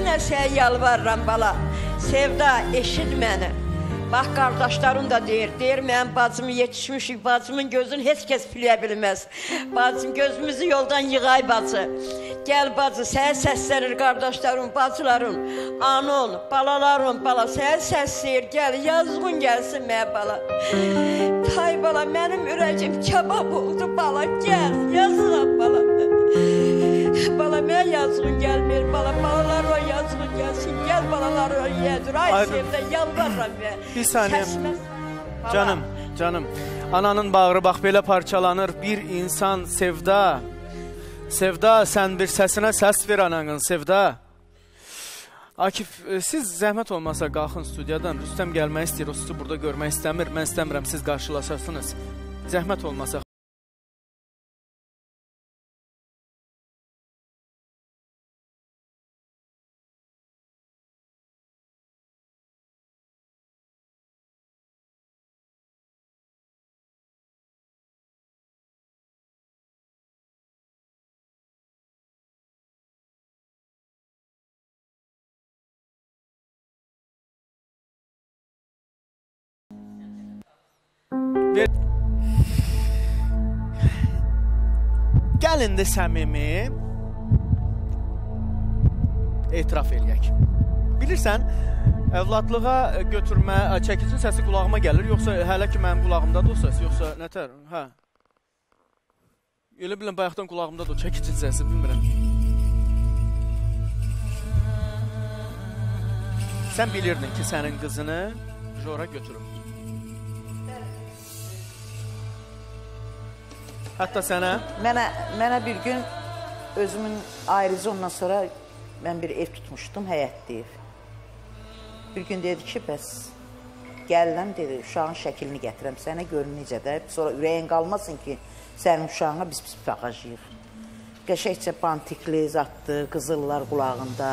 Yenə sən yalvarıram bala. Sevda, eşit məni. Bax, qardaşlarım da deyir, deyir, mənim bacımı yetişmişik, bacımın gözünü heç kəs bilə bilməz. Bacım, gözümüzü yoldan yığay bacı. Gəl bacı, sənə səslənir qardaşlarım, bacılarım, anon, balalarım, bala, sənə səsləyir, gəl, yazğın gəlsin mənə bala. Tay bala, mənim ürəcim kebab oldu, bala, gəl, yazıram bala. Bala, mən yazğın gəlmir, bala, balalar o yazğın gəlsin, gəl balalar o yedir, ay sevdə, yalvarram mən. Bir saniye, canım, canım, ananın bağrı bax belə parçalanır, bir insan Sevda, Sevda, sən bir səsinə səs ver ananın, Sevda. Akif, siz zəhmət olmasa qalxın studiyadan, Rüstəm gəlmək istəyir, o sizi burada görmək istəmir, mən istəmirəm, siz qarşılaşasınız. Zəhmət olmasa. Gəlin də səmimi etiraf eləyək. Bilirsən, övladlığa götürmə, çəkicin səsi qulağıma gəlir, yoxsa hələ ki mənim qulağımdadır o səs, yoxsa nətər? Hə. Elə bilən bayaqdan qulağımdadır o çəkicin səsi, bilmirəm. Sən bilirdin ki, sənin qızını Jora götürüm. Hətta sənə? Mənə, mənə bir gün özümün ayrıcı ondan sonra mən bir ev tutmuşdum, həyətli ev. Bir gün dedi ki, bəs gəlirəm, dedi, uşağın şəklini gətirəm sənə, görün necə də. Sonra ürəyin qalmasın ki, sənin uşağına biz-biz bağacıyıq. Qəşəkcə bantikli zatdı, qızıllar qulağında.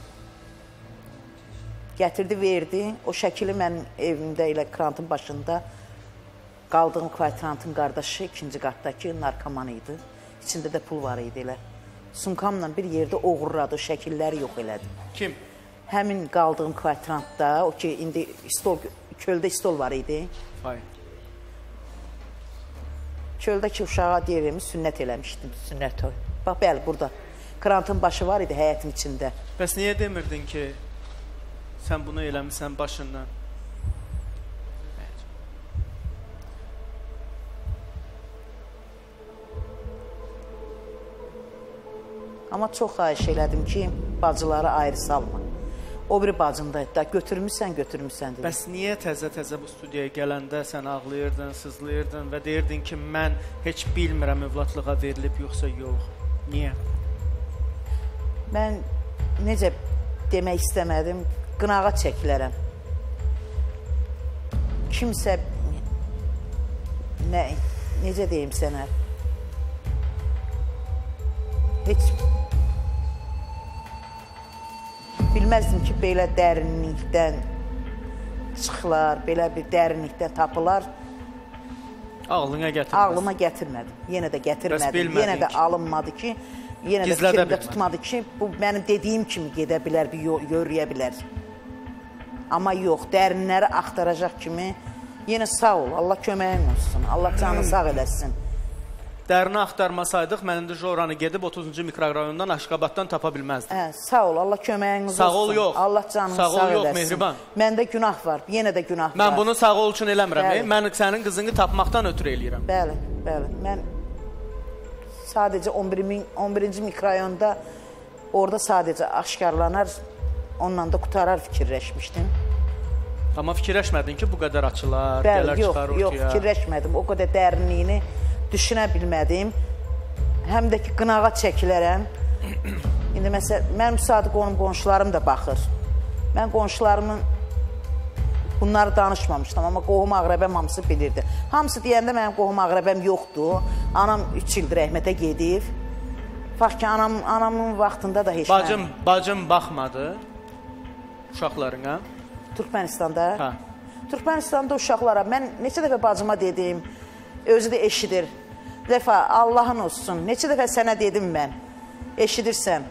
Gətirdi, verdi. O şəkili mənim evimdə elə krantın başında qaldığım kvartirantın qardaşı ikinci qatdakı narkoman idi. İçində də pul var idi elə. Sumkamla bir yerdə oğurladı, şəkilləri yox elədi. Kim? Həmin qaldığım kvartirantda, o ki, indi stol, köldə stol var idi. Vay. Köldə ki, uşağa deyirəm, sünnət eləmişdim, sünnət o. Bax, bəli, burada. Krantın başı var idi həyətin içində. Bəs niyə demirdin ki, sən bunu eləmişsən başından? Amma çox xahiş elədim ki, bacıları ayrı salma. O biri bacımda da götürmüşsən, götürmüşsən dedi. Bəs niyə təzə-təzə bu studiyaya gələndə sən ağlayırdın, sızlayırdın və deyirdin ki, mən heç bilmirəm övladlığa verilib yoxsa yox? Niyə? Mən necə demək istəmədim, qınağa çəkilərəm. Kimsə, nə, necə deyim sənə, heç bilməzdim ki, belə dərinlikdən çıxılar, belə bir dərinlikdən tapılar. Ağlına gətirməz. Ağlıma gətirmədim. Yenə də gətirmədim. Yenə də alınmadı ki, yenə də fikrimdə tutmadı ki, bu mənim dediyim kimi gedə bilər, bir yürüyə bilər. Amma yox, dərinləri axtaracaq kimi yenə sağ ol, Allah köməyin olsun, Allah canı sağ eləsin. Dərini axtarmasaydıq, mən indi Joranı gedib otuzuncu mikrorayondan, Aşqabaddan tapa bilməzdim. Hə, sağ ol, Allah köməyiniz olsun. Sağ ol, yox. Allah canını sağ, sağ yox, eləsin. Mehriban. Məndə günah var, yenə də günah mən var. Mən bunu sağ ol üçün eləmirəm. Bəli. Mən sənin qızını tapmaqdan ötürü eləyirəm. Bəli, bəli. Mən sadəcə on birinci mikrorayonda orada sadəcə aşkarlanar, onunla da qutarar fikirləşmişdim. Amma fikirləşmədin ki, bu qədər açılar, bəli, gələr yox, çıxar ortaya. Yox, fikirləşmədim. O qədər dərinliyini düşünə bilmədim. Həm də ki, qınağa çəkilərəm. İndi məsələn, mənim sadiq onun qonşularım da baxır. Mən qonşularımın bunları danışmamışdım, amma qohum ağrəbəm hamısı bilirdi. Hamısı deyəndə mənim qohum ağrəbəm yoxdur. Anam üç ildir rəhmətə gedib. Bax ki, anam, anamın vaxtında da heç bacım, mən... Bacım baxmadı uşaqlarına. Türkmenistanda? Hə. Türkmenistanda uşaqlara mən neçə dəfə bacıma dedim, özü də eşidir. Dəfə, Allahın olsun, neçə dəfə sənə dedim mən, eşidirsən,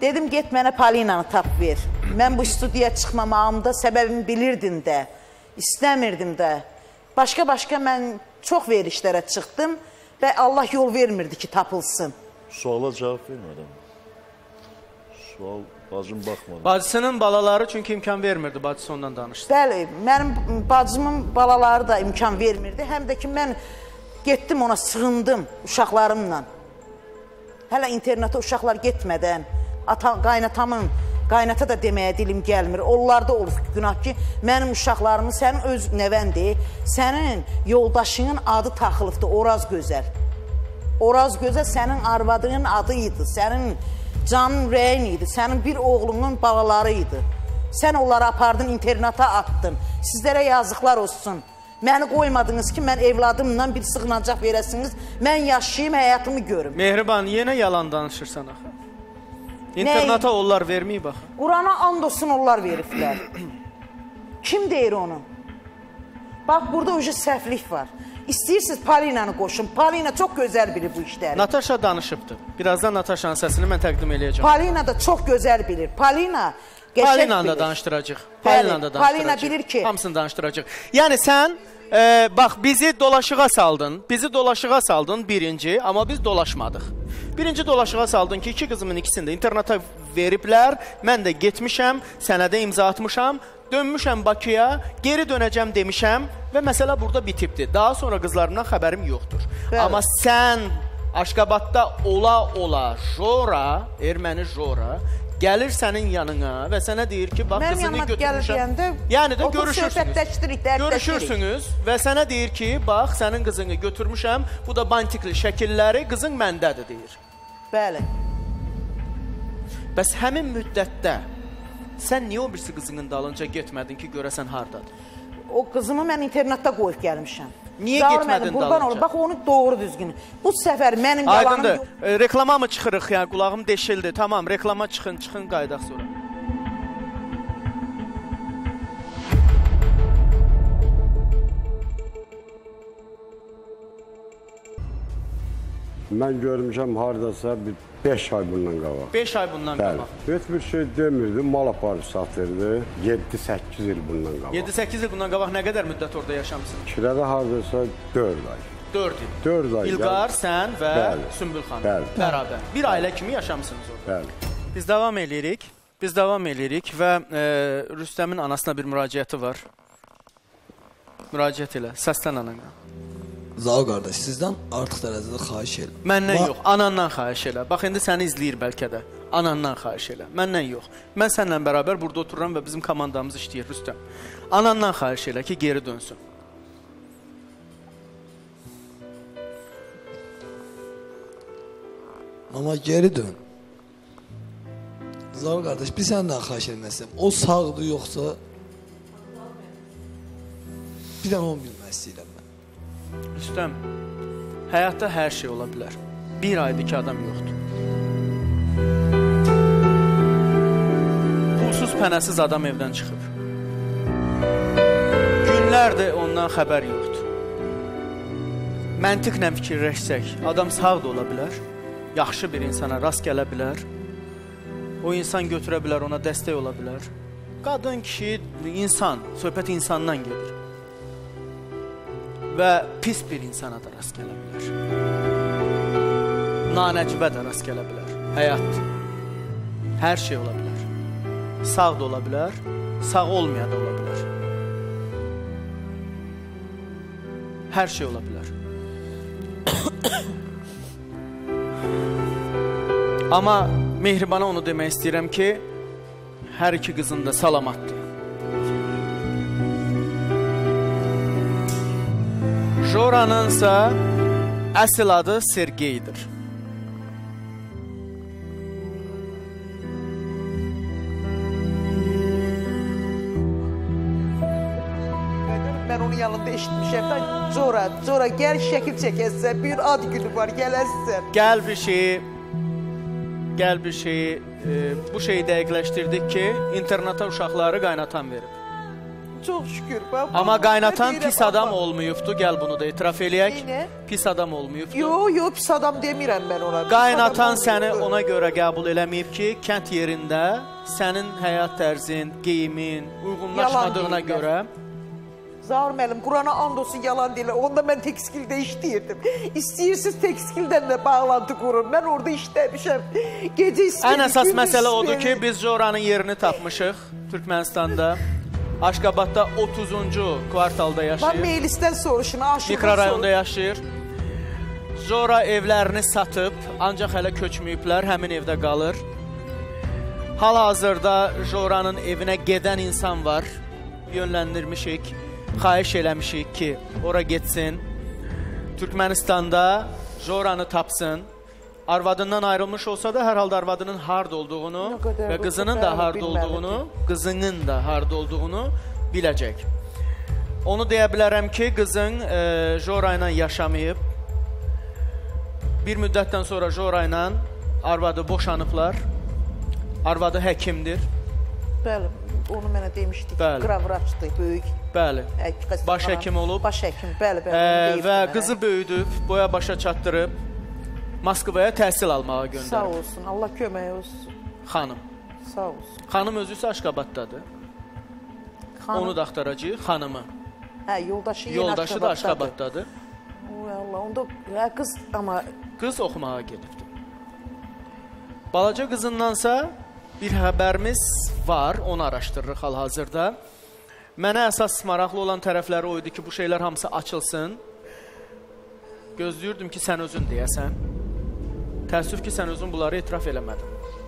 Dedim, get mənə Palinanı tap ver. Mən bu studiyaya çıxmamağımda səbəbimi bilirdin də, istəmirdim də. Başqa-başqa mən çox verişlərə çıxdım və Allah yol vermirdi ki, tapılsın. Suala cavab vermədim. Sual bacım baxmadı. Bacısının balaları çünki imkan vermirdi, bacısı ondan danışdı. Bəli, mənim bacımın balaları da imkan vermirdi. Həm də ki, mən getdim ona, sığındım uşaqlarımla. Hələ interneta uşaqlar getmədən, ata, qaynatamın, qaynata da deməyə dilim gəlmir. Onlarda olur günah ki, mənim uşaqlarımın, sənin öz nəvəndir, sənin yoldaşının adı taxılıbdır, Oraz Gözəl. Oraz Gözəl sənin arvadının adı idi, sənin canın rəyin idi, sənin bir oğlunun balaları idi. Sən onları apardın, internata attın. Sizlərə yazıqlar olsun. Məni qoymadınız ki, mən evladımla bir sığınacaq verəsiniz, mən yaşayayım, həyatımı görüm. Mehriban, yenə yalan danışırsan axı. İnternata onlar verməyib axı. Qurana and olsun onlar veriblər. Kim deyir onu? Bax, burada ucu səhvlik var. İstəyirsiniz Palinanı qoşun. Palina çox gözəl bilir bu işləri. Natasha danışıbdır. Birazdan Natasha'nın səsini mən təqdim eləyəcəm. Palina da çox gözəl bilir. Palina qəşəng bilir. Palina da danışdıracaq. Palina da danışdıracaq. Palina bilir ki. Hamısını danışdıracaq. Yəni sən, e, bax, bizi dolaşığa saldın. Bizi dolaşığa saldın birinci, amma biz dolaşmadıq. Birinci dolaşığa saldın ki, iki qızımın ikisini də interneta veriblər. Mən də getmişəm, sənədə imza atmışam. Dönmüşəm Bakıya, geri dönəcəm demişəm və məsələ burada bitibdir. Daha sonra qızlarımdan xəbərim yoxdur. Bəli. Amma sən Aşqabadda ola-ola Jora, erməni Jora, gəlir sənin yanına və sənə deyir ki, bax, qızını götürmüşəm. Yəni də görüşürsünüz. Görüşürsünüz və sənə deyir ki, bax, sənin qızını götürmüşəm, bu da bantikli şəkilləri qızın məndədir, deyir. Bəli. Bəs həmin müddətdə sən niyə o birisi qızının dalınca getmədin ki, görəsən hardadır? O qızımı mən internetdə qoyub gəlmişəm. Niyə getmədin dalınca? Bax, onu doğru düzgün. Bu səfər mənim yalanım... Aydındır. E, reklama mı çıxırıq? Yəni, qulağım deşildi. Tamam, reklama çıxın, çıxın, qaydaq sonra. Mən görmüşəm haradasa bir beş ay bundan qabaq. beş ay bundan qabaq. Heç bir şey demirdi, mal aparıb satırdı. yeddi səkkiz il bundan qabaq. yeddi səkkiz il bundan qabaq nə qədər müddət orada yaşamısınız? Kirədə haradasa dörd ay. dörd il. dörd ay. İlqar, sən və Bəli. Sümbül xanım. Bəli. Bərabər. Bir ailə kimi yaşamısınız orada. Bəli. Biz davam edirik. Biz davam edirik və e, Rüstəmin anasına bir müraciəti var. Müraciət elə. Səslən anana. Zav qardaş, sizdən artıq dərəcədə xahiş elə. Məndən yox, anandan xahiş elə. Bax, indi səni izləyir bəlkə də. Anandan xahiş elə. Məndən yox. Mən sənlə bərabər burada otururam və bizim komandamız işləyir, Rüstəm. Anandan xahiş elə ki, geri dönsün. Amma geri dön. Zav qardaş, bir səndən xahiş eləməsiyəm. O sağdır, yoxsa bir dənə onu bilmək istəyirəm mən. Rüstəm, həyatda hər şey ola bilər. Bir aydır ki, adam yoxdur. Pulsuz, pənəsiz adam evdən çıxıb. Günlərdir ondan xəbər yoxdur. Məntiqlə fikirləşsək, adam sağ da ola bilər, yaxşı bir insana rast gələ bilər, o insan götürə bilər, ona dəstək ola bilər. Qadın, kişi, insan, söhbət insandan gedir. Və pis bir insana da rast gələ bilər. Nanəcibə də rast gələ bilər. Həyat. Hər şey ola bilər. Sağ da ola bilər, sağ olmaya da ola bilər. Hər şey ola bilər. Amma Mehribana onu demək istəyirəm ki, hər iki qızın da salamatdır. Joranınsa əsl adı Sergeydir. Mən onun yanında eşitmişəm də, Jora, Jora, gəl şəkil çəkəsən, bir ad günü var, gələsən. Gəl bir şeyi, gəl bir şeyi, e, bu şeyi dəqiqləşdirdik ki, interneta uşaqları qaynatan verib. Çox şükür. Ben Amma qaynatan deyirəm, pis adam amma- olmayıbdı. Gəl bunu da etiraf eləyək. Neynə? Pis adam olmayıbdı. Yo, yo, pis adam demirəm mən ona. Pis Qaynatan adam səni olmayıbdı. ona görə qəbul eləməyib ki, kənd yerində sənin həyat tərzin, geyimin uyğunlaşmadığına Yalan deyirlər. görə Zahir müəllim, Qurana and olsun yalan deyirlər. Onda mən tekstildə işləyirdim. İstəyirsiniz tekstildən də bağlantı qurun. Mən orada işləmişəm. Gecə istəyirdim. ən əsas gündüz məsələ odur istəyirdim. ki, biz Joranın yerini tapmışıq Türkmənistanda. Aşqabadda otuzuncu kvartalda Ben yaşayır. Meylistdən soruşun, aşıqdan Mikrorayonda yaşayır. Zora evlərini satıb, ancaq hələ köçməyiblər, həmin evdə qalır. Hal-hazırda Joranın evinə gedən insan var. Yönləndirmişik, xahiş eləmişik ki, ora getsin. Türkmənistanda Joranı tapsın. Arvadından ayrılmış olsa da hər halda arvadının harda olduğunu Nə qədər və olsa qızının da bəli, harda bilməli olduğunu, qızının da harda olduğunu biləcək. Onu deyə bilərəm ki, qızın e, Jora ilə yaşamayıb. Bir müddətdən sonra Jora ilə arvadı boşanıblar. Arvadı həkimdir. Bəli, onu mənə demişdik. Bəli. Qravraçdır, böyük. Bəli. Hək- Baş həkim olub. Baş həkim, bəli, bəli. E, onu deyibdi və mənə. qızı böyüdüb, boya başa çatdırıb Moskvaya təhsil almağa Sağ göndərib. olsun, Allah kömək olsun. Xanım. Sağ olsun. Xanım özü isə Aşqabaddadır. Xanım- Onu da axtaracağıq, xanımı. Hə, yoldaşı yenə Yoldaşı da Aşqabaddadır. Aşqabaddadır. Oy Allah, onda hə, qız amma Qız oxumağa gedibdir. Balaca qızındansa bir xəbərimiz var, onu araşdırırıq hal-hazırda. Mənə əsas maraqlı olan tərəfləri o idi ki, bu şeylər hamısı açılsın. Gözləyirdim ki, sən özün deyəsən. Təəssüf ki, sən özün bunları etiraf eləmədin.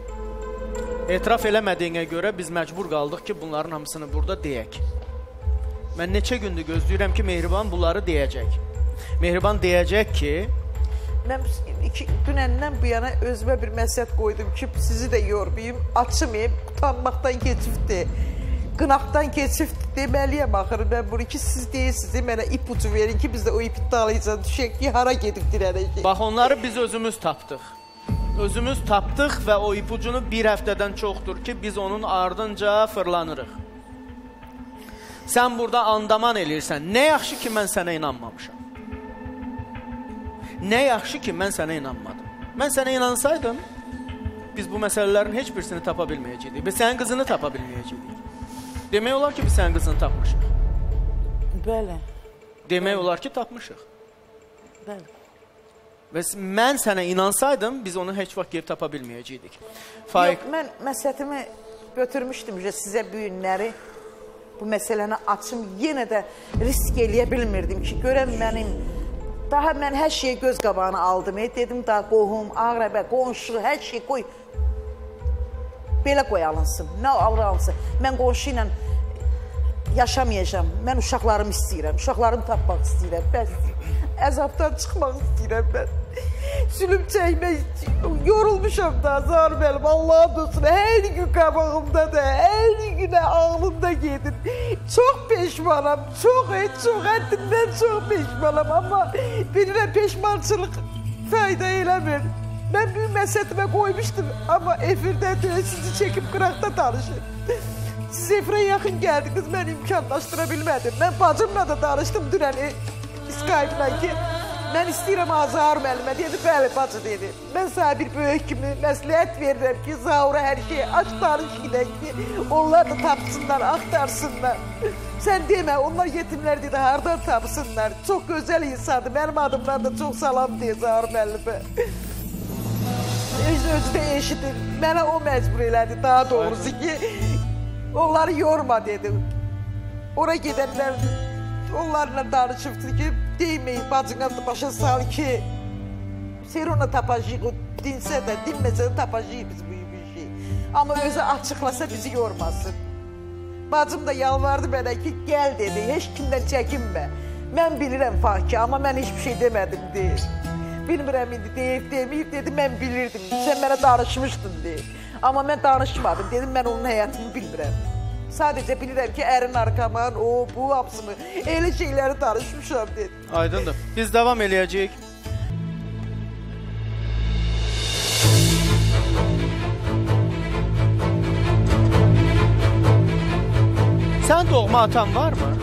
Etiraf eləmədiyinə görə biz məcbur qaldıq ki, bunların hamısını burada deyək. Mən neçə gündür gözləyirəm ki, Mehriban bunları deyəcək. Mehriban deyəcək ki, mən iki dünəndən bu yana özümə bir məsləhət qoydum ki, sizi də yormayım, açmayım, utanmaqdan keçibdir. Qınaqdan keçibdir deməliyəm axırı mən bunu ki, siz deyirsiniz, mənə ipucu verin ki, biz də o ipi dalayacaq, düşək ki, hara gedib dirənək. bax onları biz özümüz tapdıq. Özümüz tapdıq və o ipucunu bir həftədən çoxdur ki, biz onun ardınca fırlanırıq. Sən burada andaman eləyirsən. Nə yaxşı ki, mən sənə inanmamışam. Nə yaxşı ki, mən sənə inanmadım. Mən sənə inansaydım, biz bu məsələlərin heç birisini tapa bilməyəcəkdik. Biz sənin qızını tapa bilməyəcəkdik. Demək olar ki, biz sənin qızını tapmışıq. Bəli. Demək olar ki, tapmışıq. Bəli. Və mən sənə inansaydım, biz onu heç vaxt gəlib tapa bilməyəcəkdik. Faiq. Yox, mən məsləhətimi götürmüşdüm sizə bu günləri. Bu məsələni açım, yenə də risk eləyə bilmirdim ki, görəm mənim, daha mən hər şeyi göz qabağına aldım. E, dedim, daha qohum, ağrəbə, qonşu, hər şey qoy. Belə qoy alınsın, nə alır alınsın. Mən qonşu ilə yaşamayacağam, mən uşaqlarımı istəyirəm, uşaqlarımı tapmaq istəyirəm, bəs əzabdan çıxmaq istəyirəm mən. Zülüm çəkmək, yorulmuşam da, Zahir müəllim, Allah'a olsun, hər gün qabağımdadır, hər günə ağlımda gedir. Çox peşmanam, çox, çox, həddindən çox peşmanam, amma bilirəm peşmançılıq fayda eləmir. Mən bir məsələtimə qoymuşdum, amma efirdə sizi çəkib qıraqda danışır. Siz efirə yaxın gəldiniz, mən imkanlaşdıra bilmədim. Mən bacımla da danışdım dünən Skype-la ki, mən istəyirəm Zahir müəllimə, dedi, bəli, bacı dedi. Mən sənə bir böyük kimi məsləhət verirəm ki, Zahirə hər şeyi aç danış gidək ki, onlar da tapsınlar, axtarsınlar. Sən demə, onlar yetimlər dedi, hardan tapsınlar. Çox gözəl insandır, mənim adımdan da çox salam deyir Zahir müəllimə. Öz özü də eşidir, mənə o məcbur elədi, daha doğrusu ki, onları yorma dedi. Ora gedənlər onlarla danışıbdı ki, deyməyin, bacına da başa sal ki, Serona tapacaq, dinsə də, dinməsə də tapacaq biz bu şey. Amma özü açıqlasa bizi yormasın. Bacım da yalvardı mənə ki, gəl dedi, heç kimdən çəkinmə. Mən bilirəm Fakı, amma mən heç bir şey demədim deyir. Bilmirəm indi deyib, deməyib, dedi, mən bilirdim, sən mənə danışmışdın deyir. Amma mən danışmadım, dedim, mən onun həyatını bilmirəm. Sadəcə bilirəm ki, ərin arqaman, o, bu, hamısını, elə şeyləri danışmışam dedi. Aydındır. Biz davam eləyəcəyik. Sən doğma atan var mı?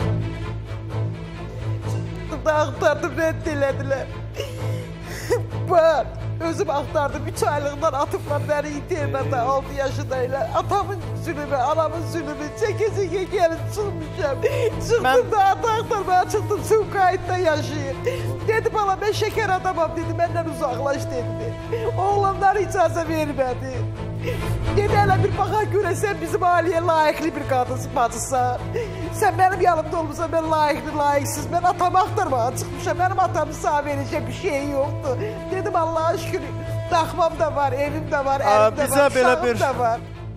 Axtardım, rədd elədilər. Var. Özüm axtardım. üç aylığından atıblar bəni internata altı yaşındayla. Atamın zülümü, anamın zülümü çəkə-çəkə gəlib çıxmışam. Çıxdım da ata axtarmaya çıxdım. Sumqayıtda yaşayır. Dedi bala mən şəkər adamam dedi. Məndən uzaqlaş dedi. Oğlanlar icazə vermədi. Dedi hələ bir baxa görə sən bizim ailəyə layiqli bir qadınsın, bacısan. Sən mənim yanımda olmuşsan, mən layiqli, layiqsiz. Mən atamı axtarmağa çıxmışam. Mənim atamı sağ verəcək bir şey yoxdur. Dedim Allah'a şükür, daxmam da var, evim də var, əlim də var, uşağım da var.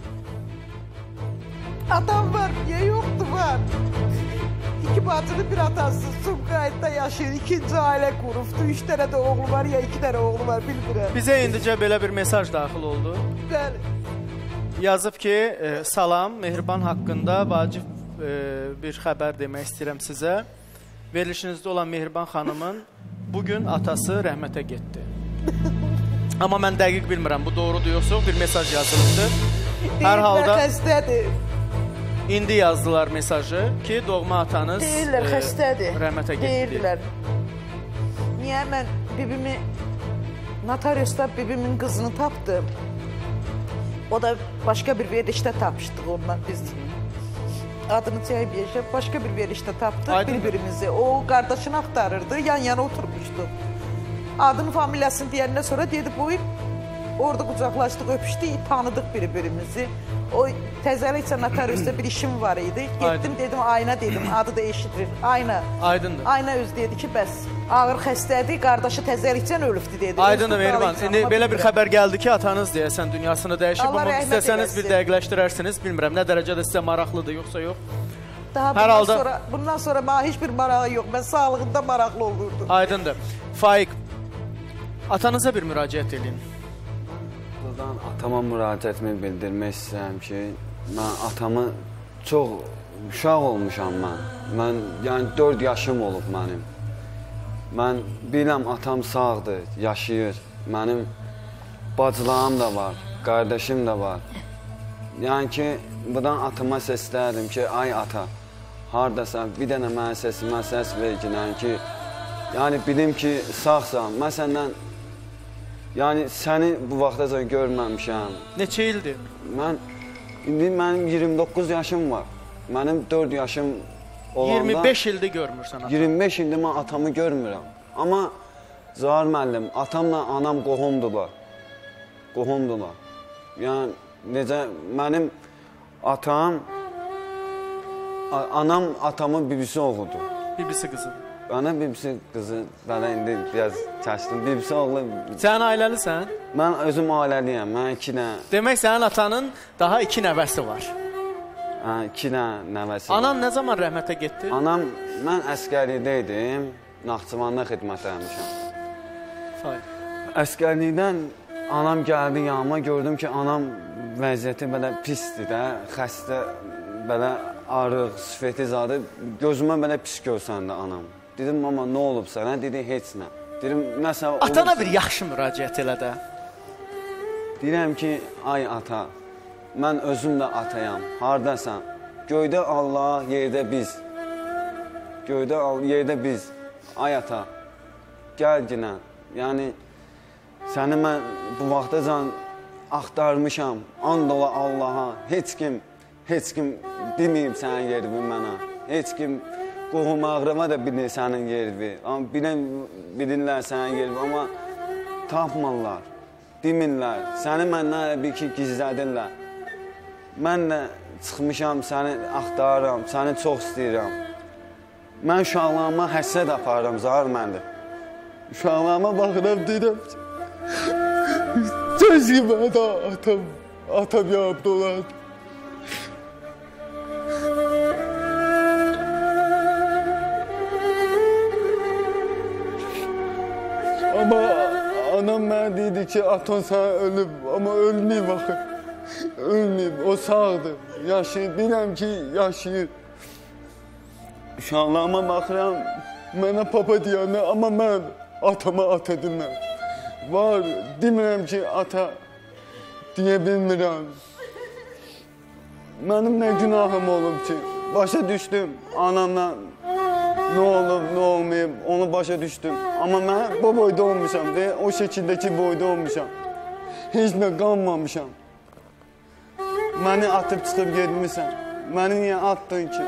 Atam var, niyə yoxdur, var. İki bacının bir atası Sumqayıtda yaşayır, ikinci ailə qurubdu. Üç dənə də oğlu var, ya iki dənə oğlu var, bilmirəm. Bizə indicə belə bir mesaj daxil oldu. Bəli. Yazıb ki, e, salam, Mehriban haqqında vacib e, bir xəbər demək istəyirəm sizə. Verilişinizdə olan Mehriban xanımın bugün atası rəhmətə getdi. Amma mən dəqiq bilmirəm, bu doğrudur yoxsa bir mesaj yazılıbdır. Hər halda xəstədir. İndi yazdılar mesajı ki, doğma atanız Deyirlər, xəstədir. rəhmətə getdi. Deyirlər. Niyə mən bibimi, notariusda bibimin qızını tapdım. O da başqa bir verilişdə tapışdıq ondan biz. Adını çəkməyəcəm, başqa bir verilişdə tapdıq bir-birimizi. O qardaşını axtarırdı, yan-yana oturmuşdu. Adını, familiyasını deyəndən sonra dedi, buyur. Orada qucaqlaşdıq, öpüşdük, tanıdıq bir-birimizi. O təzəlikcə notariusda bir işim var idi. Getdim, dedim, Ayna dedim, adı da eşidilir. Ayna. Aydındır. Ayna öz dedi ki, bəs ağır xəstədir, qardaşı təzəlikcə ölübdür dedi. Aydındır Mehriban. İndi belə bir xəbər gəldi ki, atanız deyəsən dünyasını dəyişib, amma istəsəniz bir dəqiqləşdirərsiniz. Bilmirəm, nə dərəcədə sizə maraqlıdır, yoxsa yox. Daha Hər bundan, halda... sonra, bundan sonra mənə heç bir marağı yox. Mən sağlığında maraqlı olurdum. Aydındır. Faiq, atanıza bir müraciət edin. Buradan atama müraciətimi bildirmək istəyirəm ki, mən atamı çox uşaq olmuşam mən. Mən, yəni dörd yaşım olub mənim. Mən biləm atam sağdır, yaşayır. Mənim bacılarım da var, qardaşım da var. Yəni ki, buradan atama səsləyirdim ki, ay ata, haradasan, bir dənə mənə səsimə səs verginən ki, yəni bilim ki, sağsan, mən səndən, yəni səni bu vaxtaca görməmişəm. Neçə ildir? Mən, indi mənim iyirmi doqquz yaşım var. Mənim dörd yaşım olanda... iyirmi beş ildir görmürsən atam. iyirmi beş ildir mən atamı görmürəm. Amma Zahar müəllim, atamla anam qohumdular. Qohumdular. Yəni, necə, mənim atam, anam atamın bibisi oğludur. Bibisi qızı. Ana bibisi qızı, belə indi biraz çəşdim. Bibisi oğlu... Sən ailəlisən? Mən özüm ailəliyəm, mən iki dənə... Demək, sənin atanın daha iki nəvəsi var. Hə, iki dənə nəvəsi var. Anan nə zaman rəhmətə getdi? Anam, mən əskərlikdə idim, Naxçıvanda xidmət eləmişəm. Əskərlikdən anam gəldi yanıma, gördüm ki, anam vəziyyəti belə pisdir də, xəstə, belə arıq, sifəti zadı, gözümə belə pis görsəndə anam. Dedim, mama, nə olub sənə? Dedi, heç nə. Dedim, nəsə olub... Atana bir yaxşı müraciət elə də. Deyirəm ki, ay ata, mən özüm də atayam, haradasan? Göydə Allah, yerdə biz. Göydə yerdə biz. Ay ata, gəl ginə. Yəni, səni mən bu vaxtacan axtarmışam, and ola Allaha, heç kim, heç kim bilməyib sənin yerini mənə. Heç kim qohum ağrıma da bilir sənin yerini. Amma bilin, bilirlər sənin yerini, amma tapmırlar, demirlər. Səni məndən bir ki, gizlədirlər. Mən də çıxmışam, səni axtarıram, səni çox istəyirəm. Mən uşaqlarıma həsrət aparıram, Zahar məndə. Uşaqlarıma baxıram, deyirəm ki, keşke mən də atam, atam yanımda olardı. Amma anam mənə deyirdi ki, atan sənə ölüb, amma ölməyib axı. Ölməyib, o sağdır, yaşayır, biləm ki, yaşayır. Uşaqlarıma baxıram, mənə papa deyəndə, amma mən atama ata deməm. Var, demirəm ki, ata deyə bilmirəm. Mənim nə günahım olub ki? başa düşdüm anamla nə olub, nə olmayıb, onu başa düşdüm. Amma mən bu boyda olmuşam deyə, o şəkildəki boyda olmuşam. Heç nə qanmamışam. Məni atıb çıxıb gedmişsən. Məni niyə atdın ki?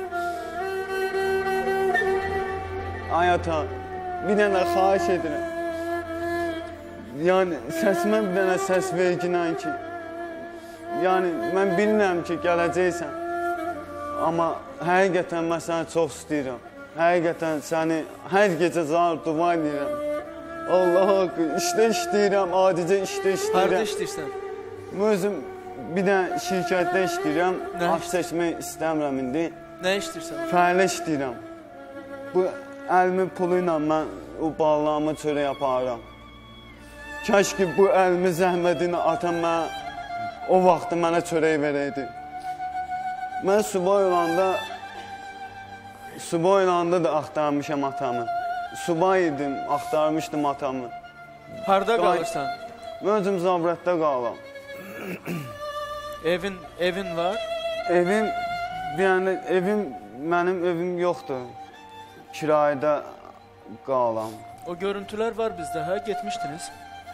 Ay ata, bir dənə xahiş edirəm. Yəni, səsimə bir dənə səs verginən ki, yəni, mən bilmirəm ki, gələcəksən. Amma həqiqətən mən səni çox istəyirəm. Həqiqətən səni hər gecə zar dua edirəm. Allah haqqı, işdə işləyirəm, adicə işdə işləyirəm. Harada işləyirsən? Özüm bir dənə şirkətdə işləyirəm, aş çəkmək istəmirəm indi. Nə işləyirsən? Fəhlə işləyirəm. Bu əlimin pulu ilə mən o bağlarımı çörək aparıram. Kaş ki, bu əlimin zəhmətini atam mənə o vaxtı mənə çörək verəydi. Mən subay olanda, subay olanda da axtarmışam atamı. Subay idim, axtarmışdım atamı. Harada qalırsan? Mən özüm Zavrətdə qalıram. Evin, evin var? Evim, yəni evim, mənim evim yoxdur. Kirayədə qalıram. O görüntülər var bizdə, hə? Getmişdiniz.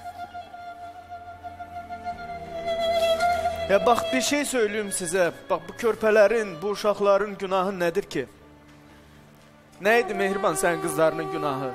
Ya bax, bir şey söyleyeyim sizə. Bax, bu körpələrin, bu uşaqların günahı nədir ki? Nə idi Mehriban sənin qızlarının günahı?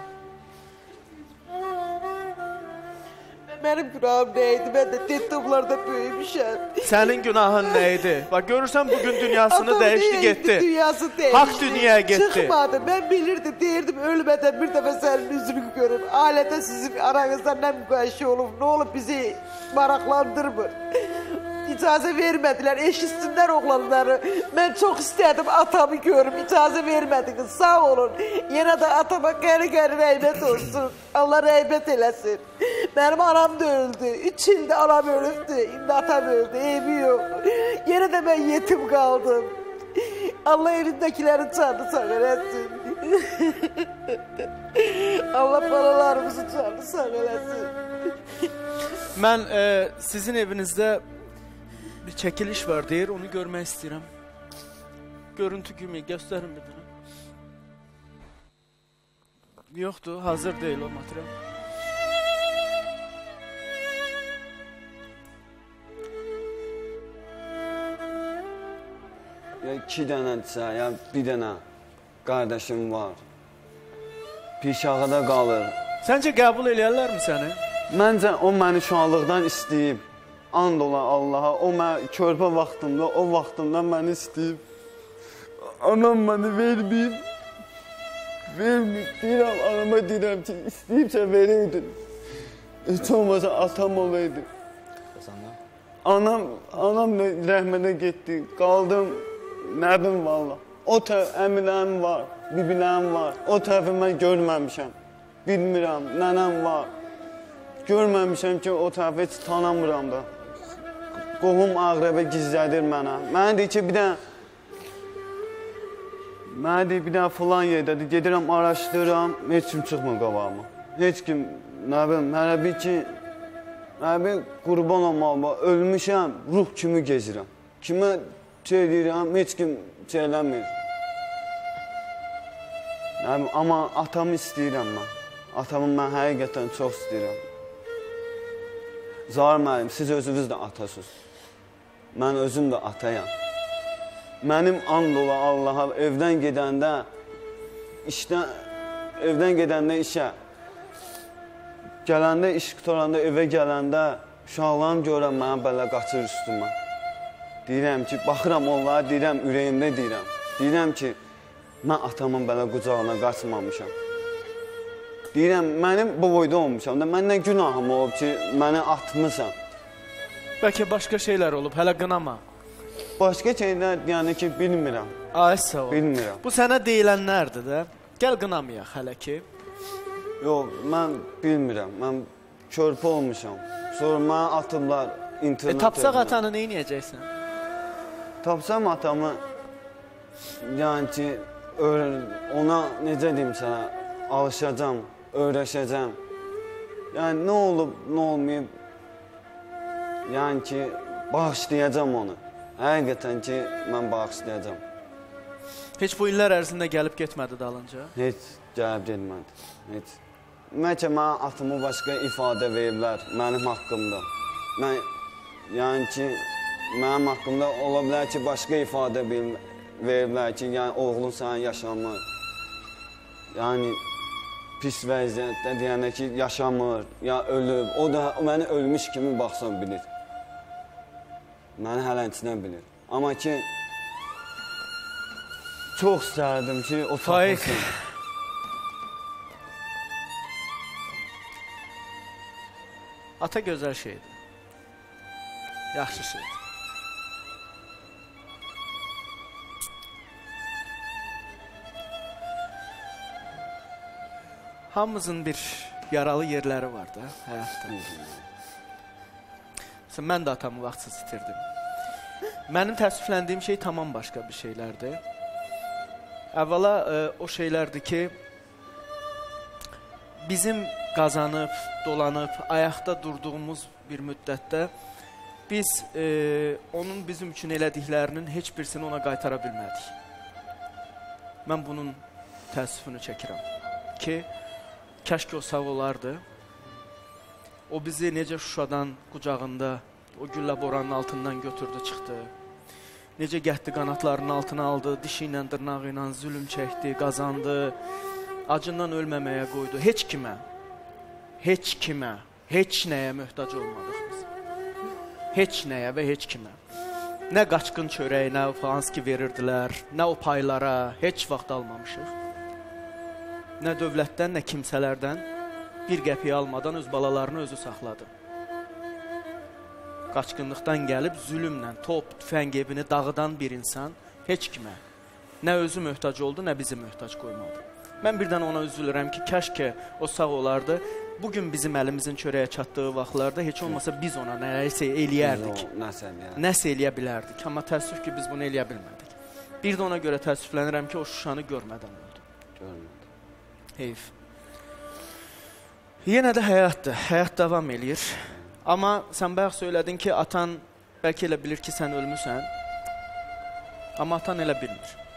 Mənim günahım nə idi? Mən də detomlarda böyümüşəm. Sənin günahın nə idi? Bax, görürsən bugün dünyasını Atam dəyişdi, getdi. Dünyası dəyişdi. Haqq dünyaya getdi. Çıxmadı. Mən bilirdim, deyirdim, ölmədən bir dəfə sənin üzünü görüm. Ailədə sizin aranızda nə müqayisə olub, nə olub bizi maraqlandırmır. İcazə vermədilər, eşitsinlər oğlanları. Mən çox istədim atamı görüm, icazə vermədiniz, sağ olun. Yenə də atama qəri-qəri rəybət olsun, Allah rəybət eləsin. Mənim anam da öldü, üç ildə anam ölübdü, indi atam öldü, evi yox. Yenə də mən yetim qaldım. Allah evindəkilərin canını sağ eləsin. Allah balalarımızın canını sağ eləsin. Mən e, sizin evinizdə bir çəkiliş var deyir, onu görmək istəyirəm. Görüntü kimi, göstərin bir dənə. Yoxdur, hazır deyil o material. Ya iki dənədirsə, ya bir dənə qardaşım var. Pişağıda qalır. Səncə qəbul eləyərlərmi səni? Məncə o məni uşaqlıqdan istəyib. And ola Allaha, o mən körpə vaxtımda, o vaxtımda məni istəyib. Anam məni verməyib. Verməyib, deyirəm, anama deyirəm ki, istəyibsə vereydin. Heç olmasa atam olaydı. Anam, anam rəhmətə getdi, qaldım, nəbim valla. O tərəf əmilərim var, bibilərim var, o tərəfi mən görməmişəm. Bilmirəm, nənəm var. Görməmişəm ki, o tərəfi heç tanımıram da. Qohum ağrəbə gizlədir mənə. Mənə deyir ki, bir dənə Mənə deyir, bir dənə filan yerdədir, gedirəm, araşdırıram, heç kim çıxmır qabağıma. Heç kim, nə bilim, hələ bir ki, hələ bir qurban olmalı, ölmüşəm, ruh kimi gezirəm. Kimə şey deyirəm, heç kim şey eləmir. Nə bilim, amma atamı istəyirəm mən. Atamı mən həqiqətən çox istəyirəm. Zahir müəllim, siz özünüz də atasınız. Mən özüm də atayam. Mənim and ola Allaha evdən gedəndə, işdən, evdən gedəndə işə, gələndə, iş qutaranda, evə gələndə, uşaqlarım görəm mənə belə qaçır üstümə. Deyirəm ki, baxıram onlara, deyirəm, ürəyimdə deyirəm. Deyirəm ki, mən atamın belə qucağına qaçmamışam. Deyirəm, mənim bu boyda olmuşam da, mən nə günahım olub ki, məni atmısan. Bəlkə başqa şeylər olub, hələ qınama. Başqa şeylər, yəni ki, bilmirəm. Ay, sağ ol. Bilmirəm. Bu sənə deyilənlərdir də. Gəl qınamayaq hələ ki. Yox, mən bilmirəm. Mən körpə olmuşam. Sonra mənə atıblar internet. E, tapsaq atanı nə edəcəksən? Tapsam atamı, yəni ki, ona necə deyim sənə, alışacam, öyrəşəcəm. Yəni, nə olub, nə olmayıb, yəni ki, bağışlayacam onu. Həqiqətən ki, mən bağışlayacam. Heç bu illər ərzində gəlib getmədi dalınca? Heç gəlib getmədi. Heç. Bəlkə mənə atımı başqa ifadə veriblər mənim haqqımda. Mən, yəni ki, mənim haqqımda ola bilər ki, başqa ifadə veriblər ki, yəni oğlun sənə yaşamır. Yəni, pis vəziyyətdə deyəndə ki, yaşamır, ya ölüb. O da məni ölmüş kimi baxsan bilir. Məni hələnçinə bilir. Amma ki, çox istərdim ki, o tapılsın. Ata gözəl şeydir. Yaxşı şeydir. Hamımızın bir yaralı yerləri var da həyatda. Mən də atamı vaxtsız itirdim. Mənim təəssüfləndiyim şey tamam başqa bir şeylərdir. Əvvəla e, o şeylərdir ki, bizim qazanıb, dolanıb, ayaqda durduğumuz bir müddətdə biz e, onun bizim üçün elədiklərinin heç birisini ona qaytara bilmədik. Mən bunun təəssüfünü çəkirəm ki, kəşke o sağ olardı. O bizi necə Şuşadan qucağında, o güllə boranın altından götürdü, çıxdı. Necə gətdi qanatlarının altına aldı, dişi ilə, dırnağı ilə zülüm çəkdi, qazandı. Acından ölməməyə qoydu. Heç kimə, heç kimə, heç nəyə möhtac olmadıq biz. Heç nəyə və heç kimə. Nə qaçqın çörəyinə, falanski verirdilər, nə o paylara, heç vaxt almamışıq. Nə dövlətdən, nə kimsələrdən bir qəpiyi almadan öz balalarını özü saxladı. Qaçqınlıqdan gəlib zülümlə, top, tüfəng evini dağıdan bir insan heç kimə nə özü möhtac oldu, nə bizi möhtac qoymadı. Mən birdən ona üzülürəm ki, kəşke o sağ olardı. Bugün bizim əlimizin çörəyə çatdığı vaxtlarda heç olmasa biz ona nəsə eləyərdik. Nəsə eləyə bilərdik. Amma təəssüf ki, biz bunu eləyə bilmədik. Bir də ona görə təəssüflənirəm ki, o Şuşanı görmədən öldü. Görmədi. Heyf. Yenə də həyatdır. Həyat davam eləyir. Amma sən bayaq söylədin ki, atan bəlkə elə bilir ki, sən ölmüsən. Amma atan elə bilmir.